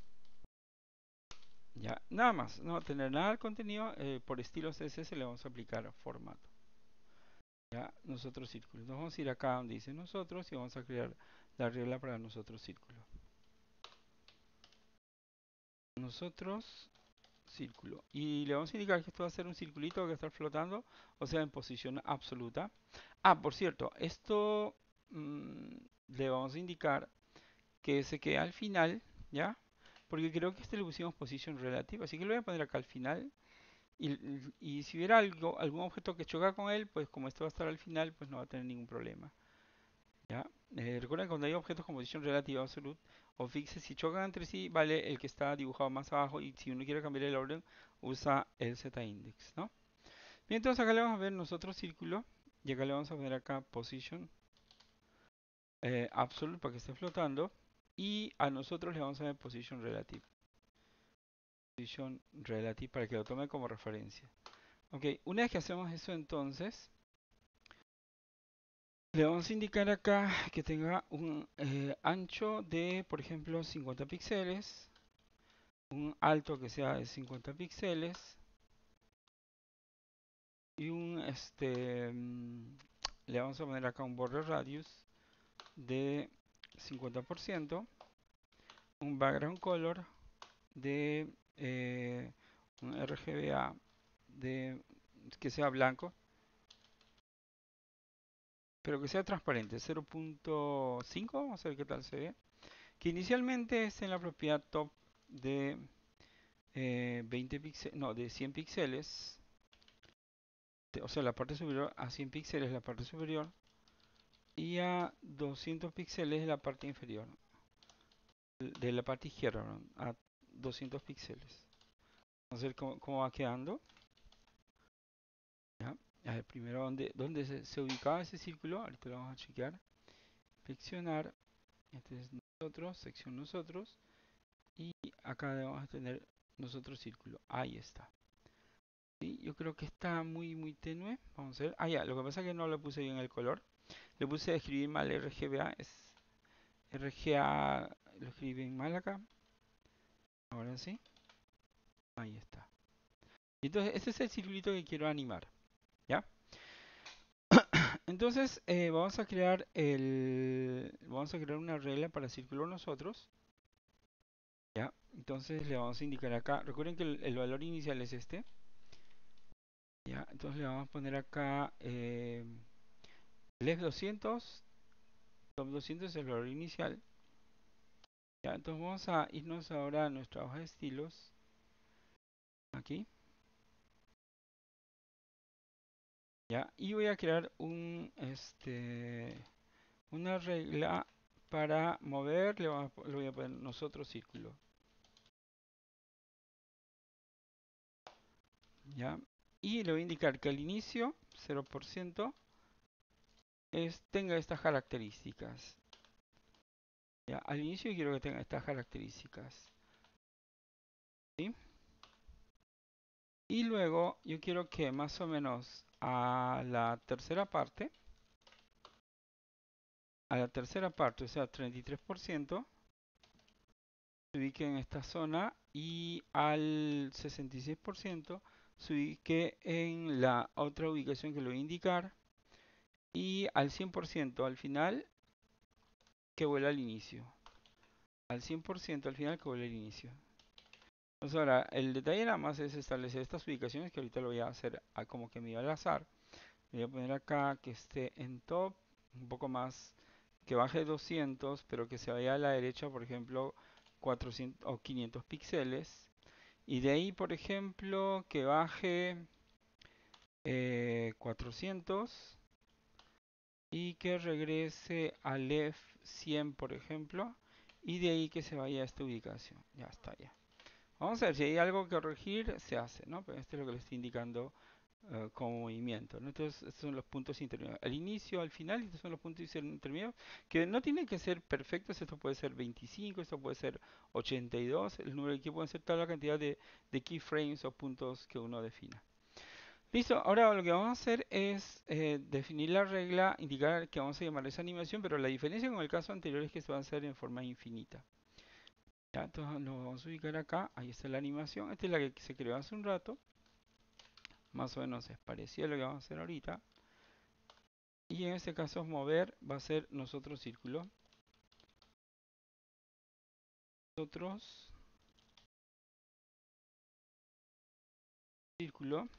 Ya, nada más, no va a tener nada de contenido, eh, por estilo C S S le vamos a aplicar formato. Ya, nosotros círculo. Entonces vamos a ir acá donde dice nosotros y vamos a crear la regla para nosotros círculo. Nosotros círculo. Y le vamos a indicar que esto va a ser un circulito que va a estar flotando, o sea, en posición absoluta. Ah, por cierto, esto mmm, le vamos a indicar que se quede al final, ¿ya? Porque creo que este le pusimos posición relativa, así que lo voy a poner acá al final. Y, y- y si hubiera algo, algún objeto que choca con él, pues como esto va a estar al final, pues no va a tener ningún problema, ¿ya? Eh, recuerden que cuando hay objetos con posición relativa absoluta o fixe, si chocan entre sí, vale el que está dibujado más abajo y si uno quiere cambiar el orden, usa el z-index, ¿no? Bien, entonces acá le vamos a ver nosotros círculo y acá le vamos a poner acá position eh, absolute para que esté flotando y a nosotros le vamos a ver position relative. Position relative para que lo tome como referencia. Ok, una vez que hacemos eso entonces, le vamos a indicar acá que tenga un eh, ancho de, por ejemplo, cincuenta píxeles, un alto que sea de cincuenta píxeles y un, este, mm, le vamos a poner acá un border radius de cincuenta por ciento, un background color de eh, un R G B A de que sea blanco, pero que sea transparente, cero punto cinco, vamos a ver qué tal se ve. Que inicialmente es en la propiedad top de eh, veinte píxeles, no, de cien píxeles, de- o sea, la parte superior a cien píxeles la parte superior y a doscientos píxeles la parte inferior, de la parte izquierda, perdón, a doscientos píxeles. Vamos a ver cómo, cómo va quedando. ¿Ya? A ver, primero, ¿dónde, dónde se, se ubicaba ese círculo? Ahorita lo vamos a chequear. Inspeccionar. Este es nosotros, sección nosotros. Y acá vamos a tener nosotros círculo. Ahí está. Sí, yo creo que está muy, muy tenue. Vamos a ver. Ah, ya, lo que pasa es que no le puse bien el color. Le puse a escribir mal R G B A. Es R G A, lo escribí bien mal acá. Ahora sí. Ahí está. Y entonces, ese es el circulito que quiero animar. ¿Ya? Entonces, eh, vamos a crear el, vamos a crear una regla para círculo nosotros. ¿Ya? Entonces le vamos a indicar acá. Recuerden que el, el valor inicial es este. ¿Ya? Entonces le vamos a poner acá eh, left doscientos, top doscientos es el valor inicial. ¿Ya? Entonces vamos a irnos ahora a nuestra hoja de estilos. Aquí. ¿Ya? Y voy a crear un, este, una regla para mover. Le, vamos a, le voy a poner nosotros círculo. ¿Ya? Y le voy a indicar que al inicio, cero por ciento, es, tenga estas características. ¿Ya? Al inicio quiero que tenga estas características. ¿Sí? Y luego yo quiero que más o menos a la tercera parte, a la tercera parte, o sea, treinta y tres por ciento, se ubique en esta zona y al sesenta y seis por ciento se ubique en la otra ubicación que le voy a indicar y al cien por ciento al final que vuelva al inicio. Al cien por ciento al final que vuelva al inicio. Entonces ahora, el detalle nada más es establecer estas ubicaciones que ahorita lo voy a hacer a como que me iba al azar. Voy a poner acá que esté en top, un poco más, que baje doscientos, pero que se vaya a la derecha, por ejemplo, cuatrocientos o quinientos píxeles. Y de ahí, por ejemplo, que baje eh, cuatrocientos y que regrese al F cien, por ejemplo. Y de ahí que se vaya a esta ubicación. Ya está, ya. Vamos a ver si hay algo que corregir, se hace, ¿no? Pero esto es lo que le estoy indicando eh, como movimiento, ¿no? Entonces, estos son los puntos intermedios. Al inicio, al final, estos son los puntos intermedios que no tienen que ser perfectos. Esto puede ser veinticinco, esto puede ser ochenta y dos. El número de aquí puede ser toda la cantidad de, de keyframes o puntos que uno defina. Listo, ahora lo que vamos a hacer es eh, definir la regla, indicar que vamos a llamar esa animación, pero la diferencia con el caso anterior es que se va a hacer en forma infinita. Ya, entonces nos vamos a ubicar acá, ahí está la animación, esta es la que se creó hace un rato, más o menos es parecida a lo que vamos a hacer ahorita. Y en este caso mover va a ser nosotros círculo, nosotros círculo.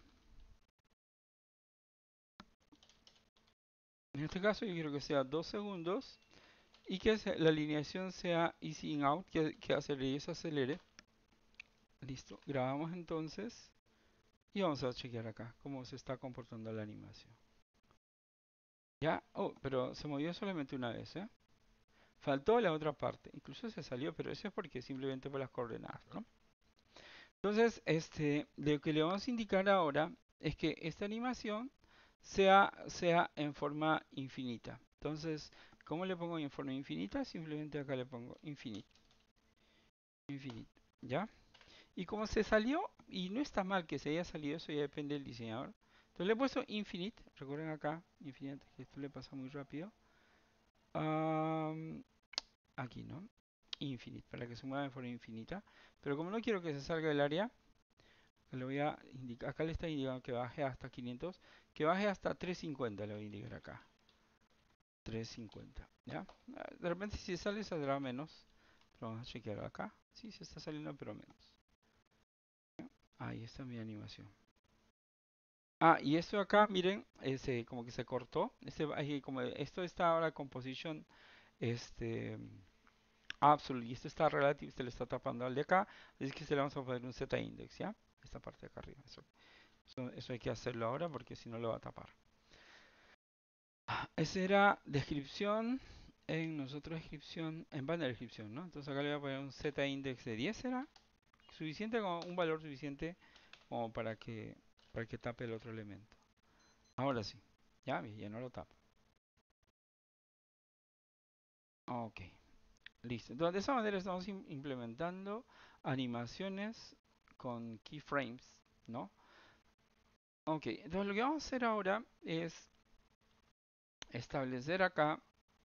En este caso yo quiero que sea dos segundos y que la alineación sea easy in out, que, que acelere y se acelere. Listo, grabamos entonces y vamos a chequear acá cómo se está comportando la animación. Ya, oh, pero se movió solamente una vez, ¿eh? Faltó la otra parte, incluso se salió, pero eso es porque simplemente por las coordenadas, ¿no? Entonces, este, lo que le vamos a indicar ahora es que esta animación sea, sea en forma infinita. Entonces, ¿cómo le pongo en forma infinita? Simplemente acá le pongo infinito, infinito, ¿ya? Y como se salió, y no está mal que se haya salido, eso ya depende del diseñador. Entonces le he puesto infinite, recuerden acá, infinite, que esto le pasa muy rápido. Am, aquí, ¿no? Infinite, para que se mueva de forma infinita. Pero como no quiero que se salga del área, le voy a indicar, acá le está indicando que baje hasta quinientos, que baje hasta trescientos cincuenta, le voy a indicar acá. trescientos cincuenta, ¿ya? Ah, de repente si sale saldrá menos, pero vamos a chequear acá. Sí, se está saliendo, pero menos. Ahí está mi animación. Ah, y esto acá, miren, ese, como que se cortó. Este, ahí, como esto está ahora composition este, absolute, y esto está relative, se le está tapando al de acá. Así que se le vamos a poner un z-index, ¿ya? Esta parte de acá arriba. Eso, eso, eso hay que hacerlo ahora porque si no lo va a tapar. Esa era descripción en nosotros descripción, en banda de descripción, ¿no? Entonces acá le voy a poner un z-index de diez, ¿será? Suficiente, como un valor suficiente como para que, para que tape el otro elemento. Ahora sí, ya, ya no lo tapa. Ok, listo. Entonces, de esa manera estamos implementando animaciones con keyframes, ¿no? Ok, entonces lo que vamos a hacer ahora es establecer acá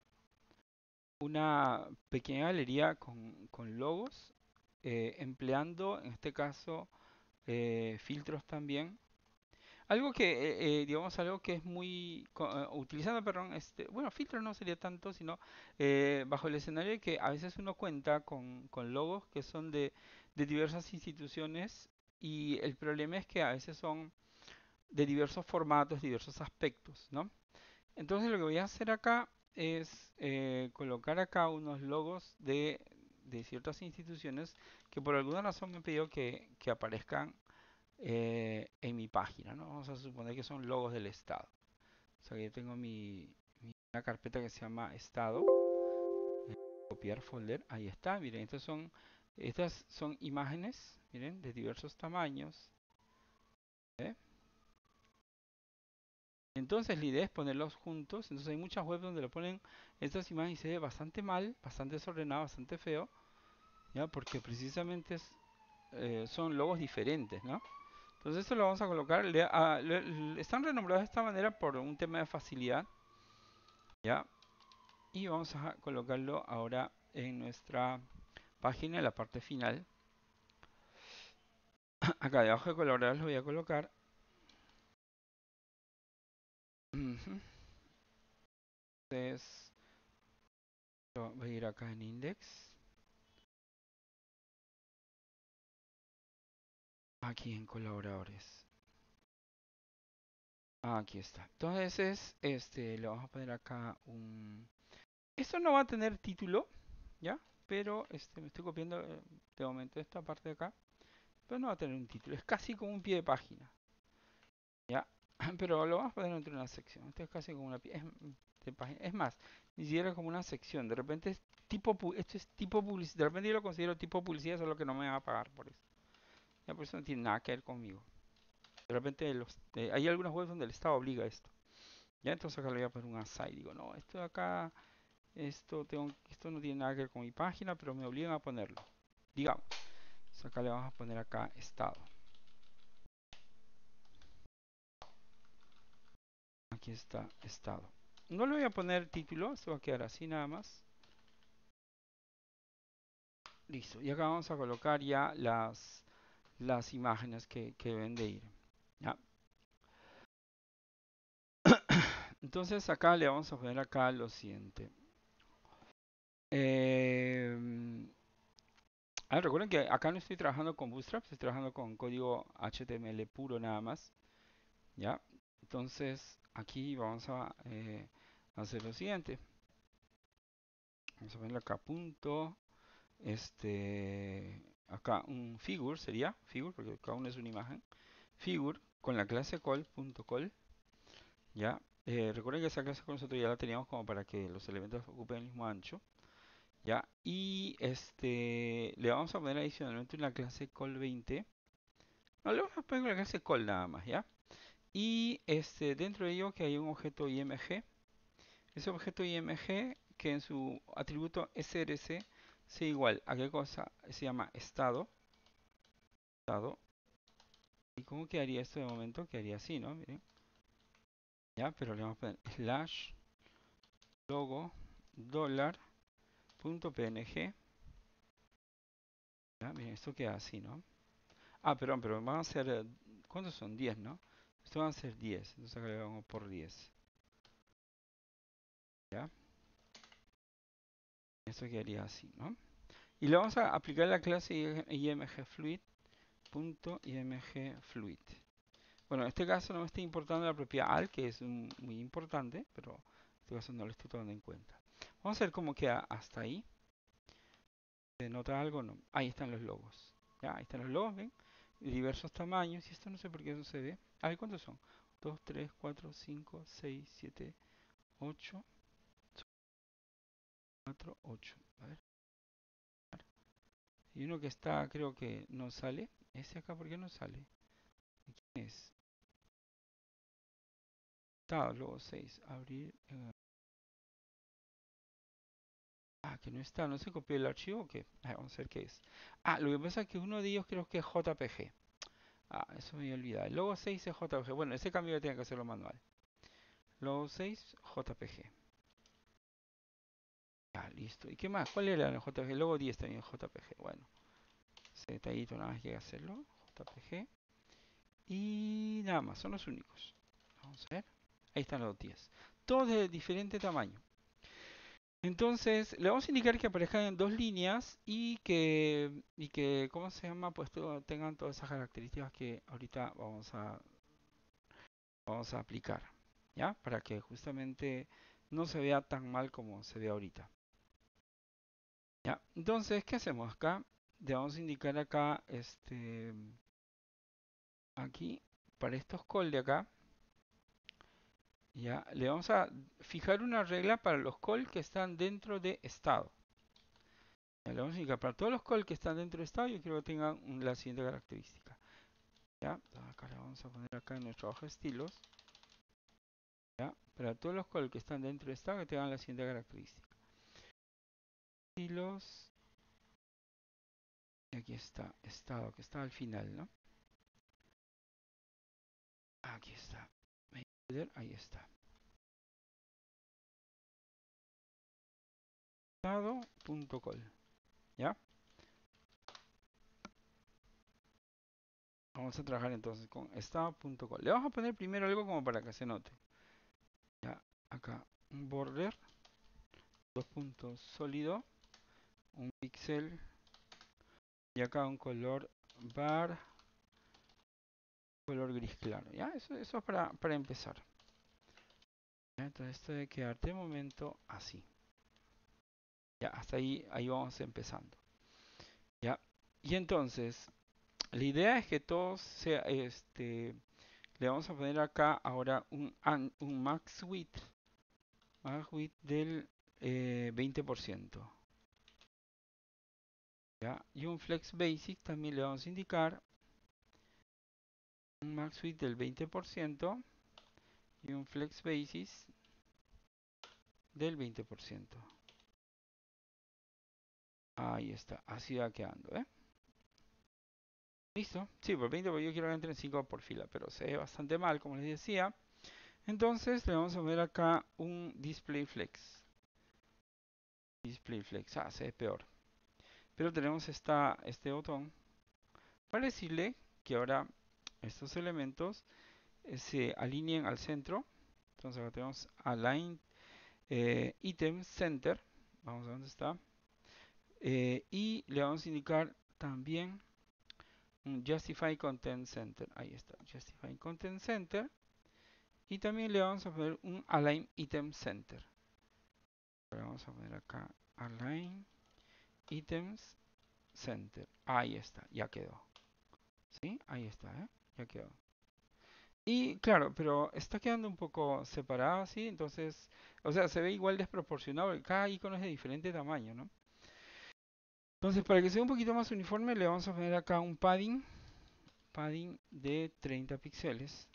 una pequeña galería con, con logos, eh, empleando en este caso eh, filtros también. Algo que, eh, eh, digamos, algo que es muy, co- eh, utilizando, perdón, este, bueno, filtro no sería tanto, sino eh, bajo el escenario que a veces uno cuenta con, con logos que son de, de diversas instituciones y el problema es que a veces son de diversos formatos, diversos aspectos, ¿no? Entonces lo que voy a hacer acá es eh, colocar acá unos logos de, de ciertas instituciones que por alguna razón me han pedido que, que aparezcan eh, en mi página, ¿no? Vamos a suponer que son logos del estado. O sea que yo tengo mi, mi- una carpeta que se llama estado, eh, copiar folder, ahí está, miren, estas son, estas son imágenes, miren, de diversos tamaños, ¿eh? Entonces la idea es ponerlos juntos, entonces hay muchas webs donde lo ponen estas imágenes y se ve bastante mal, bastante desordenado, bastante feo, ¿ya? Porque precisamente es, eh, son logos diferentes, ¿no? Entonces esto lo vamos a colocar, le- a- le- le- están renombrados de esta manera por un tema de facilidad, ¿ya? Y vamos a colocarlo ahora en nuestra página, en la parte final. Acá debajo de colaboradores lo voy a colocar. Ujú. Entonces, lo voy a ir acá en index, aquí en colaboradores. Aquí está. Entonces, este, le vamos a poner acá un... Esto no va a tener título, ¿ya? Pero este, me estoy copiando eh, de momento esta parte de acá. Pero no va a tener un título. Es casi como un pie de página, ¿ya? Pero lo vamos a poner dentro de una sección. Esto es casi como una pie es, de página. Es más, ni siquiera como una sección. De repente es tipo... pu- Esto es tipo publicidad. De repente yo lo considero tipo publicidad, solo que no me va a pagar por eso. Ya, por eso no tiene nada que ver conmigo. De repente los, eh, hay algunas webs donde el Estado obliga a esto. Ya, entonces acá le voy a poner un aside. Digo, no, esto de acá, esto, tengo, esto no tiene nada que ver con mi página, pero me obligan a ponerlo. Digamos. Entonces acá le vamos a poner acá estado. Aquí está estado. No le voy a poner título, esto va a quedar así nada más. Listo. Y acá vamos a colocar ya las, las imágenes que, que deben de ir. ¿Ya? Entonces acá le vamos a poner acá lo siguiente. Eh, ah, recuerden que acá no estoy trabajando con Bootstrap, estoy trabajando con código H T M L puro nada más. ¿Ya? Entonces aquí vamos a eh, hacer lo siguiente. Vamos a ponerle acá punto, este, acá un figure sería, figure, porque cada uno es una imagen. Figure con la clase call, punto call, ¿ya? Eh, recuerden que esa clase con nosotros ya la teníamos como para que los elementos ocupen el mismo ancho, ¿ya? Y este, le vamos a poner adicionalmente una clase call veinte. No, le vamos a poner la clase call nada más, ¿ya? Y este, dentro de ello que hay un objeto img. Ese objeto img que en su atributo src sea igual a qué cosa se llama estado. Estado. ¿Y cómo quedaría esto de momento? Quedaría así, ¿no? Miren. Ya, pero le vamos a poner slash logo dólar punto png. Ya, miren, esto queda así, ¿no? Ah, perdón, pero van a ser, eh, ¿cuántos son? Diez, ¿no? Esto van a ser diez, entonces acá le vamos por diez. ¿Ya? Esto quedaría así, ¿no? Y le vamos a aplicar la clase imgfluid punto imgfluid. Bueno, en este caso no me está importando la propiedad al, que es un- muy importante, pero en este caso no lo estoy tomando en cuenta. Vamos a ver cómo queda hasta ahí. ¿Se nota algo? No. Ahí están los logos. Ya, ahí están los logos, ¿ven? De diversos tamaños. Y esto no sé por qué sucede. A ver, ¿cuántos son? Dos, tres, cuatro, cinco, seis, siete, ocho, cuatro, ocho. A ver. Y uno que está, creo que no sale. Ese acá, ¿por qué no sale? ¿Quién es? Está, luego seis. Abrir. eh, Ah, que no está, no se copió el archivo o qué. Ah, vamos a ver qué es. Ah, lo que pasa es que uno de ellos creo que es J P G. Ah, eso me olvidado. El logo seis es J P G. Bueno, ese cambio tengo que hacerlo manual. Logo seis, J P G. Ah, listo. ¿Y qué más? ¿Cuál era el J P G? El logo diez también es J P G. Bueno, ese detallito nada más que hacerlo. J P G. Y nada más, son los únicos. Vamos a ver. Ahí están los diez. Todos de diferente tamaño. Entonces, le vamos a indicar que aparezcan en dos líneas y que, y que, ¿cómo se llama? Pues todo- tengan todas esas características que ahorita vamos a, vamos a aplicar, ¿ya? Para que justamente no se vea tan mal como se ve ahorita, ¿ya? Entonces, ¿qué hacemos acá? Le vamos a indicar acá, este, aquí, para estos call de acá, ¿ya? Le vamos a fijar una regla para los call que están dentro de estado. Le vamos a indicar para todos los call que están dentro de estado, yo quiero que tengan un- la siguiente característica. ¿Ya? Acá le vamos a poner acá en nuestro hoja de estilos. ¿Ya? Para todos los call que están dentro de estado, que tengan la siguiente característica. Estilos. Y aquí está, estado, que está al final, ¿no? Aquí está. Ahí está. Estado.col. ¿Ya? Vamos a trabajar entonces con estado.col. Le vamos a poner primero algo como para que se note. Ya, acá un border, dos puntos sólido, un píxel y acá un color bar color gris claro, ¿ya? Eso, eso es para, para empezar. ¿Ya? Entonces esto debe quedar de momento así. Ya, hasta ahí, ahí vamos empezando. ¿Ya? Y entonces, la idea es que todos sea, este, le vamos a poner acá ahora un, an- un max width, max width del eh, veinte por ciento. ¿Ya? Y un flex basic también le vamos a indicar un max width del veinte por ciento y un flex basis del veinte por ciento. Ahí está, así va quedando, ¿eh? Listo. Sí, por veinte, porque yo quiero que entren cinco por fila, pero se ve bastante mal, como les decía. Entonces le vamos a poner acá un display flex. Display flex, ah, se ve peor. Pero tenemos esta, este botón para decirle que ahora estos elementos eh, se alineen al centro. Entonces acá tenemos align eh, item center. Vamos a ver dónde está. Eh, y le vamos a indicar también un justify content center. Ahí está, justify content center. Y también le vamos a poner un align item center. Ahora vamos a poner acá align items center. Ahí está, ya quedó. ¿Sí? Ahí está, ¿eh? Ya quedó. Y claro, pero está quedando un poco separado así, entonces, o sea, se ve igual desproporcionado, porque cada icono es de diferente tamaño, ¿no? Entonces, para que sea un poquito más uniforme, le vamos a poner acá un padding, padding de treinta píxeles.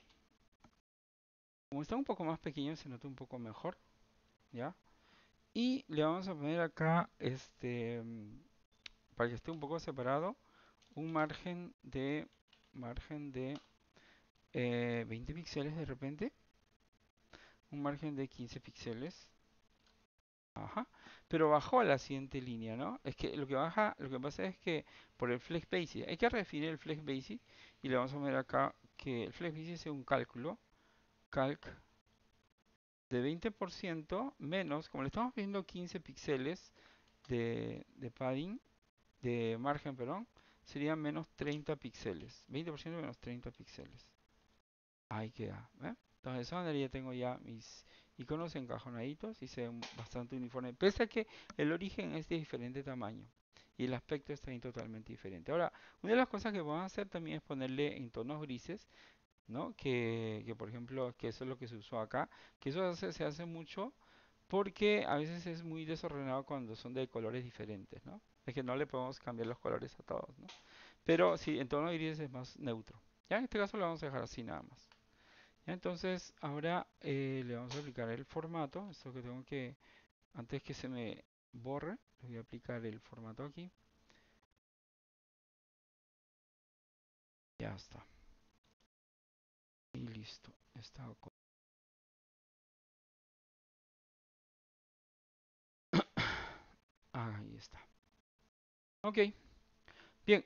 Como está un poco más pequeño, se nota un poco mejor, ¿ya? Y le vamos a poner acá, este, mm, para que esté un poco separado, un margen de, margen de eh, veinte píxeles de repente, un margen de quince píxeles. Ajá. Pero bajó a la siguiente línea, ¿no? Es que lo que baja, lo que pasa es que por el flex basic, hay que redefinir el flex basic y le vamos a poner acá que el flex basic es un cálculo, calc de veinte por ciento menos, como le estamos pidiendo quince píxeles de, de padding, de margen, perdón, serían menos treinta píxeles. veinte por ciento menos treinta píxeles. Ahí queda, ¿eh? Entonces, de esa manera ya tengo ya mis iconos encajonaditos y se ven bastante uniforme, pese a que el origen es de diferente tamaño y el aspecto está ahí totalmente diferente. Ahora, una de las cosas que vamos a hacer también es ponerle en tonos grises, ¿no? Que, que por ejemplo, que eso es lo que se usó acá, que eso hace- se hace mucho porque a veces es muy desordenado cuando son de colores diferentes, ¿no? Es que no le podemos cambiar los colores a todos, ¿no? Pero sí, en tono gris es más neutro. Ya en este caso lo vamos a dejar así nada más. Ya, entonces ahora eh, le vamos a aplicar el formato. Esto que tengo que, antes que se me borre, le voy a aplicar el formato aquí. Ya está. Y listo. Está. co- Ahí está. Ok, bien,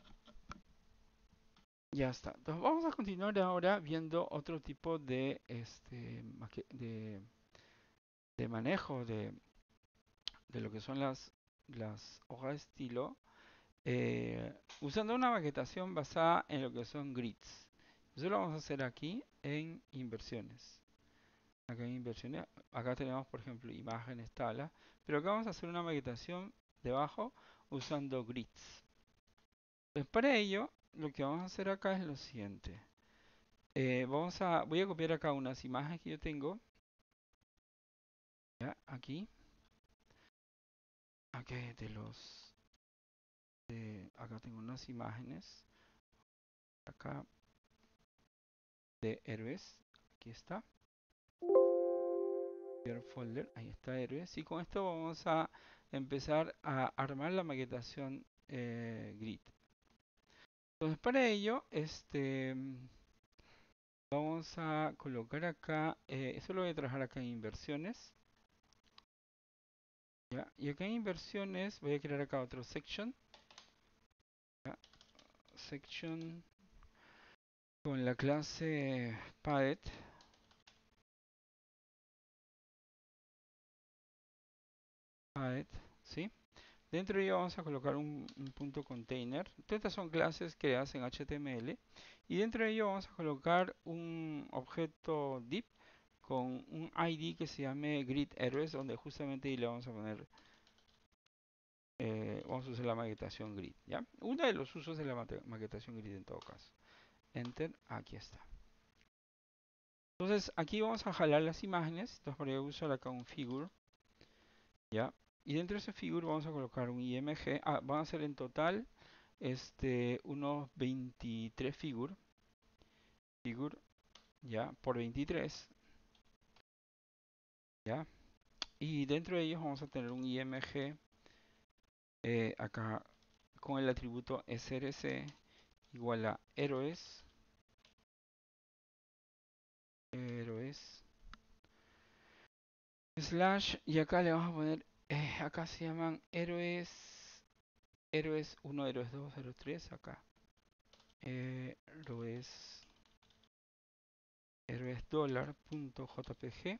ya está. Entonces vamos a continuar ahora viendo otro tipo de este maque- de, de manejo de, de lo que son las, las hojas de estilo, eh, usando una maquetación basada en lo que son grids. Eso lo vamos a hacer aquí en inversiones. Acá en inversiones, acá tenemos por ejemplo imágenes, tablas, pero acá vamos a hacer una maquetación debajo usando grids. Pues para ello, lo que vamos a hacer acá es lo siguiente. Eh, vamos a, voy a copiar acá unas imágenes que yo tengo. Ya, aquí. Aquí de los, de- acá tengo unas imágenes. Acá de héroes. Aquí está. Copiar folder. Ahí está héroes. Y con esto vamos a empezar a armar la maquetación eh, grid. Entonces para ello, este, mm, vamos a colocar acá, eh, eso lo voy a trabajar acá en inversiones, ¿ya? Y acá en inversiones voy a crear acá otro section, ¿ya? Section con la clase padded, padded, ¿sí? Dentro de ello vamos a colocar un, un punto container. Todas estas son clases creadas en H T M L. Y dentro de ello vamos a colocar un objeto div con un I D que se llame gridHeroes, donde justamente ahí le vamos a poner, eh, vamos a usar la maquetación grid, ¿ya? Uno de los usos de la maquetación grid en todo caso. Enter, aquí está. Entonces aquí vamos a jalar las imágenes. Entonces para ello uso acá un figure, ¿ya? Y dentro de ese figure vamos a colocar un I M G. Ah, van a ser en total este, unos veintitrés figure. Figure, ¿ya? Por veintitrés, ¿ya? Y dentro de ellos vamos a tener un I M G eh, acá con el atributo src igual a héroes, héroes, slash, y acá le vamos a poner, eh, acá se llaman héroes, héroes uno, héroes dos, héroes tres, acá, héroes, héroes dólar.jpg,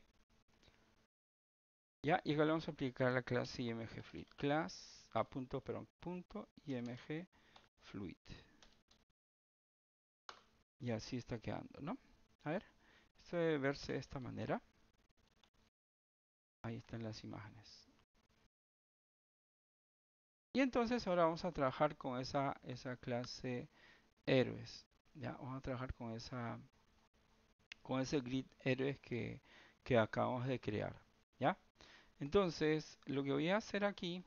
ya, y acá le vamos a aplicar la clase imgFluid, class, a punto, perdón, punto imgFluid, y así está quedando, ¿no? A ver, esto debe verse de esta manera. Ahí están las imágenes. Y entonces ahora vamos a trabajar con esa, esa clase héroes. Ya, vamos a trabajar con esa, con ese grid héroes que, que acabamos de crear. ¿Ya? Entonces, lo que voy a hacer aquí,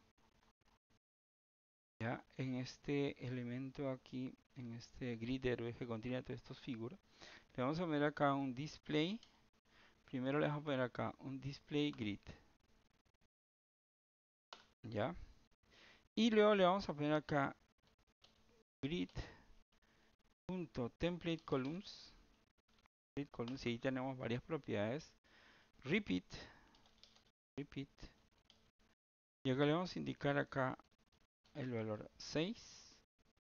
ya, en este elemento aquí, en este grid héroes que contiene todas estas figuras, le vamos a poner acá un display. Primero le vamos a poner acá un display grid. ¿Ya? Y luego le vamos a poner acá grid.template columns. Columns, y ahí tenemos varias propiedades. Repeat, repeat. Y acá le vamos a indicar acá el valor seis,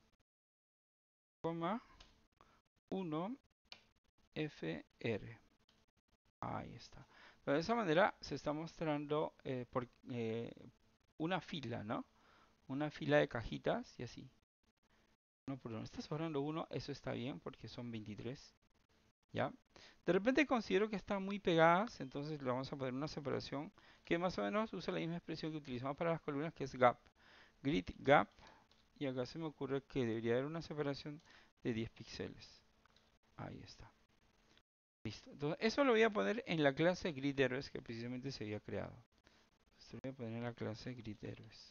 uno, F R. Ahí está. De esa manera se está mostrando eh, por, eh, una fila, ¿no? Una fila de cajitas y así. Uno por uno. Está sobrando uno, eso está bien porque son veintitrés. ¿Ya? De repente considero que están muy pegadas, entonces le vamos a poner una separación que más o menos usa la misma expresión que utilizamos para las columnas, que es gap. Grid gap, y acá se me ocurre que debería haber una separación de diez píxeles. Ahí está. Listo. Entonces, eso lo voy a poner en la clase gridHeroes que precisamente se había creado. Esto lo voy a poner en la clase gridHeroes.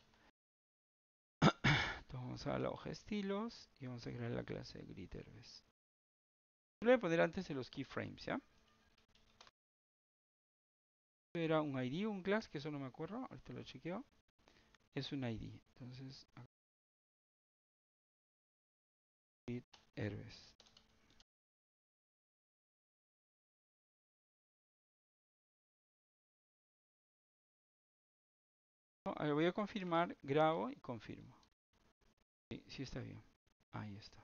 Entonces vamos a la hoja estilos y vamos a crear la clase gridHeroes. Lo voy a poner antes de los keyframes, ¿ya? Era un I D o un class, que eso no me acuerdo, ahorita lo chequeo. Es un I D. Entonces, héroes. No, a ver, voy a confirmar, grabo y confirmo. Sí, sí está bien. Ahí está.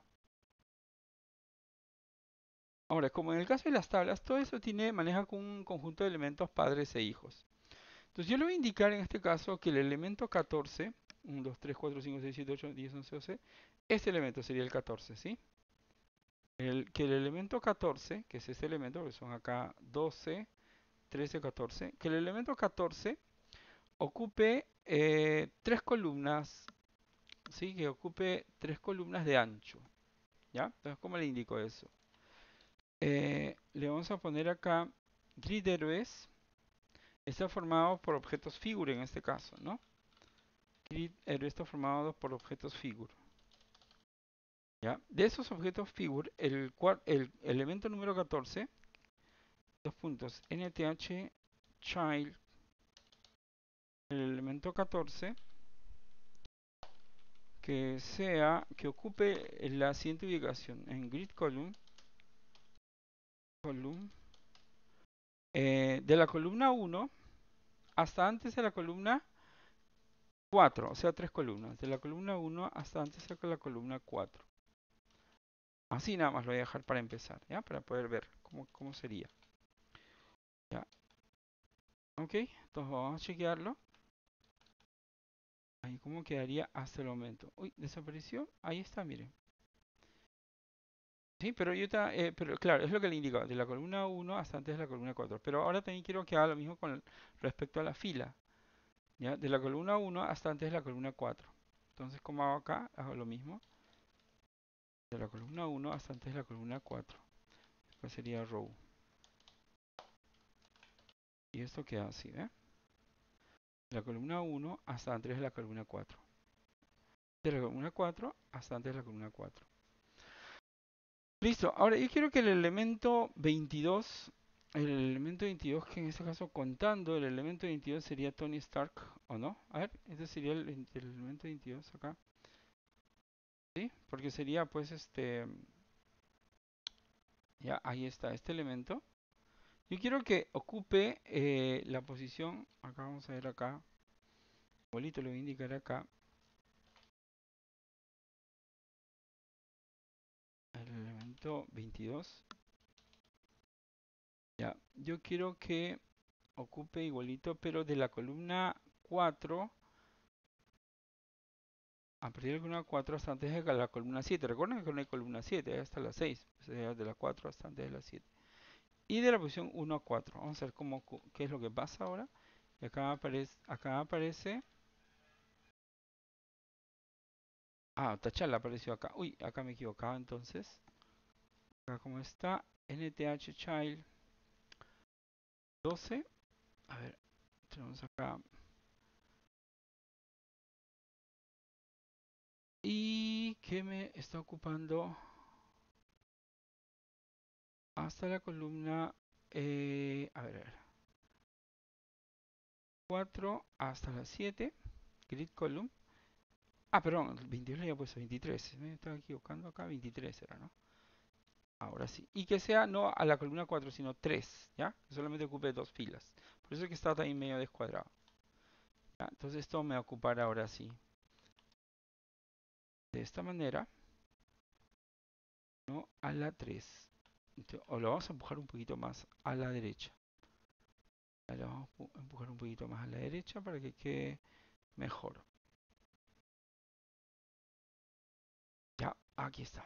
Ahora, como en el caso de las tablas, todo eso tiene, maneja con un conjunto de elementos padres e hijos. Entonces yo le voy a indicar en este caso que el elemento catorce, uno, dos, tres, cuatro, cinco, seis, siete, ocho, diez, once, doce, este elemento sería el catorce, ¿sí? El, que el elemento catorce, que es este elemento, que son acá doce, trece, catorce, que el elemento catorce ocupe eh, tres columnas, ¿sí? Que ocupe tres columnas de ancho, ¿ya? Entonces, ¿cómo le indico eso? Eh, le vamos a poner acá gridHeroes. Está formado por objetos figure en este caso, ¿no? gridHeroes está formado por objetos figure. ¿Ya? De esos objetos figure, el, el elemento número catorce, dos puntos, nth child, el elemento catorce, que sea, que ocupe la siguiente ubicación en grid column, column eh, de la columna uno hasta antes de la columna cuatro, o sea, tres columnas, de la columna uno hasta antes de la columna cuatro. Así nada más lo voy a dejar para empezar, ¿ya? Para poder ver cómo, cómo sería. ¿Ya? Ok, entonces vamos a chequearlo. Ahí, ¿cómo quedaría hasta el momento? Uy, desapareció. Ahí está, miren. Sí, pero yo ta- eh, pero claro, es lo que le indico, de la columna uno hasta antes de la columna cuatro. Pero ahora también quiero que haga lo mismo con respecto a la fila, ¿ya? De la columna uno hasta antes de la columna cuatro. Entonces, como hago acá, hago lo mismo. De la columna uno hasta antes de la columna cuatro. Después sería row. Y esto queda así, ¿ve? De la columna uno hasta antes de la columna cuatro. De la columna cuatro hasta antes de la columna cuatro. Listo, ahora yo quiero que el elemento veintidós, el elemento veintidós que en este caso contando, el elemento veintidós sería Tony Stark, ¿o no? A ver, este sería el, el elemento veintidós acá, ¿sí? Porque sería pues este, ya ahí está, este elemento. Yo quiero que ocupe eh, la posición, acá vamos a ver acá, igualito lo voy a indicar acá, el elemento veintidós. Ya, yo quiero que ocupe igualito, pero de la columna cuatro a partir de la columna cuatro hasta antes de la columna siete. Recuerden que no hay columna siete, hasta la seis. Sería de la cuatro hasta antes de la siete. Y de la posición uno a cuatro. Vamos a ver cómo, qué es lo que pasa ahora. Y acá aparece, acá aparece. Ah, Tachala apareció acá. Uy, acá me he equivocado entonces. Acá como está, nth child doce. A ver, tenemos acá. Y que me está ocupando hasta la columna. Eh, a ver, a ver. cuatro hasta la siete. Grid column. Ah, perdón, el veintidós le había puesto veintitrés. Me estaba equivocando acá, veintitrés era, ¿no? Ahora sí. Y que sea no a la columna cuatro, sino tres, ¿ya? Que solamente ocupe dos filas. Por eso es que está también medio descuadrado. ¿Ya? Entonces esto me va a ocupar ahora sí. De esta manera, no a la tres. Entonces, o lo vamos a empujar un poquito más a la derecha. Ya lo vamos a empujar un poquito más a la derecha para que quede mejor. Ya, aquí está.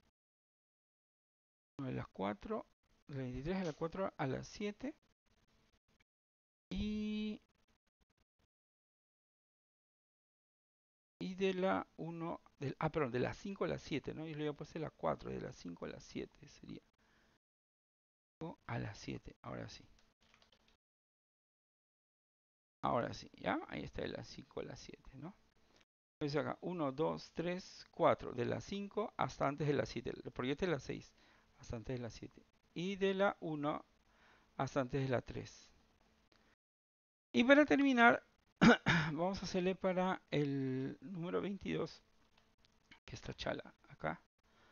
De las cuatro, de la veintitrés a la cuatro a las siete. Y, y de la uno, del, ah, perdón, de las cinco a las siete, ¿no? Yo le voy a poner la cuatro, de las cinco a las siete sería. A las siete, ahora sí. Ahora sí, ¿ya? Ahí está de las cinco a las siete, ¿no? Entonces acá, uno, dos, tres, cuatro, de las cinco hasta antes de las siete, porque esta es la seis, hasta antes de las siete. Y de la uno hasta antes de la tres. Y para terminar, vamos a hacerle para el número veintidós, que está chala acá.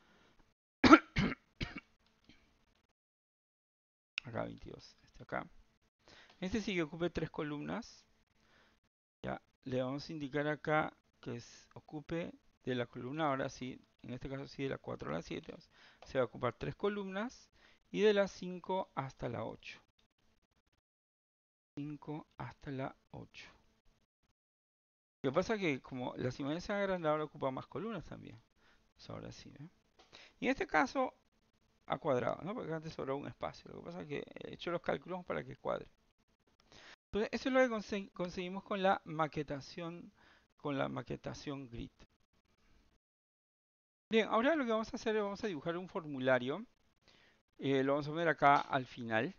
Acá veintidós, este acá. Este sí que ocupe tres columnas. Ya, le vamos a indicar acá que es, ocupe de la columna, ahora sí, en este caso sí de la cuatro a la siete, se va a ocupar tres columnas y de la cinco hasta la ocho. cinco hasta la ocho. Lo que pasa es que como las imágenes se han agrandado, ahora ocupa más columnas también. Pues ahora sí, ¿eh? Y en este caso, a cuadrado, ¿no? Porque antes sobraba un espacio. Lo que pasa es que he hecho los cálculos para que cuadre. Entonces, eso es lo que consegui- conseguimos con la maquetación, con la maquetación grid. Bien, ahora lo que vamos a hacer es vamos a dibujar un formulario. Eh, lo vamos a poner acá al final.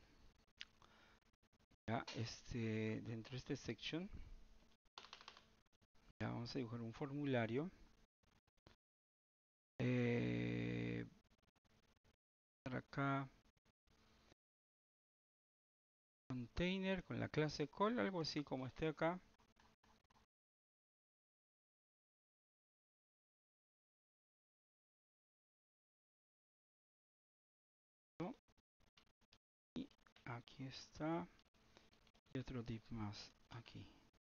Ya, este, dentro de este section. Ya, vamos a dibujar un formulario. Eh, por acá. Container con la clase call, algo así como este acá. ¿No? Y aquí está. Y otro div más aquí.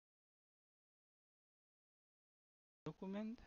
Document.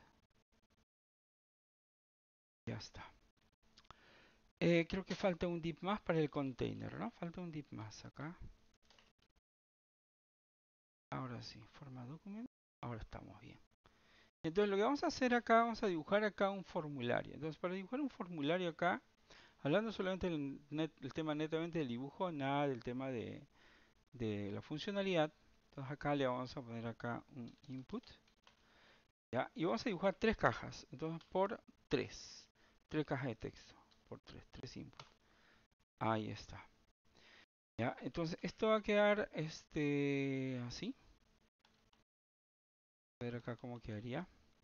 Ya está. Eh, creo que falta un div más para el container, ¿no? Falta un div más acá. Ahora sí, forma document. Ahora estamos bien. Entonces lo que vamos a hacer acá, vamos a dibujar acá un formulario. Entonces para dibujar un formulario acá, hablando solamente del net- el tema netamente del dibujo, nada del tema de, de la funcionalidad. Entonces acá le vamos a poner acá un input, ¿ya? Y vamos a dibujar tres cajas. Entonces por tres, tres cajas de texto, por tres, tres inputs. Ahí está. ¿Ya? Entonces esto va a quedar este así. A ver acá cómo quedaría.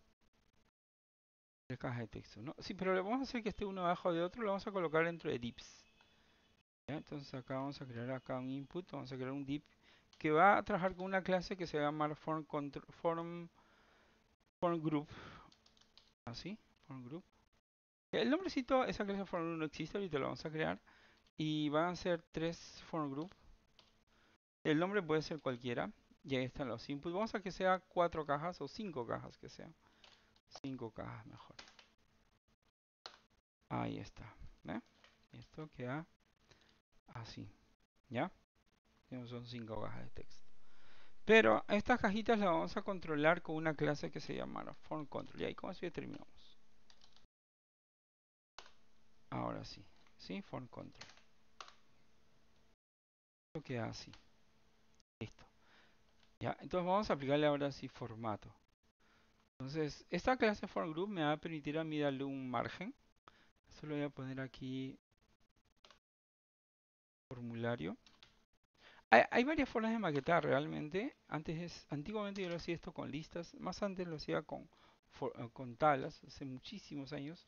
Tres cajas de texto, ¿no? Sí, pero le vamos a hacer que esté uno abajo de otro, lo vamos a colocar dentro de divs. ¿Ya? Entonces acá vamos a crear acá un input, vamos a crear un div que va a trabajar con una clase que se llama form, control, form, form group. Así, form group. El nombrecito, esa clase form group no existe, ahorita lo vamos a crear. Y van a ser tres form group. El nombre puede ser cualquiera. Y ahí están los inputs. Vamos a que sea cuatro cajas o cinco cajas que sean. Cinco cajas mejor. Ahí está. ¿Ve? Esto queda así. ¿Ya? Son cinco cajas de texto. Pero estas cajitas las vamos a controlar con una clase que se llama form control. Y ahí con eso ya terminamos. Ahora sí. ¿Sí? Form control. Esto queda así. Listo. ¿Ya? Entonces vamos a aplicarle ahora sí formato. Entonces, esta clase form group me va a permitir a mí darle un margen. Esto lo voy a poner aquí, formulario. Hay, hay varias formas de maquetar realmente. Antes es, antiguamente yo lo hacía esto con listas. Más antes lo hacía con, for- eh, con tablas, hace muchísimos años.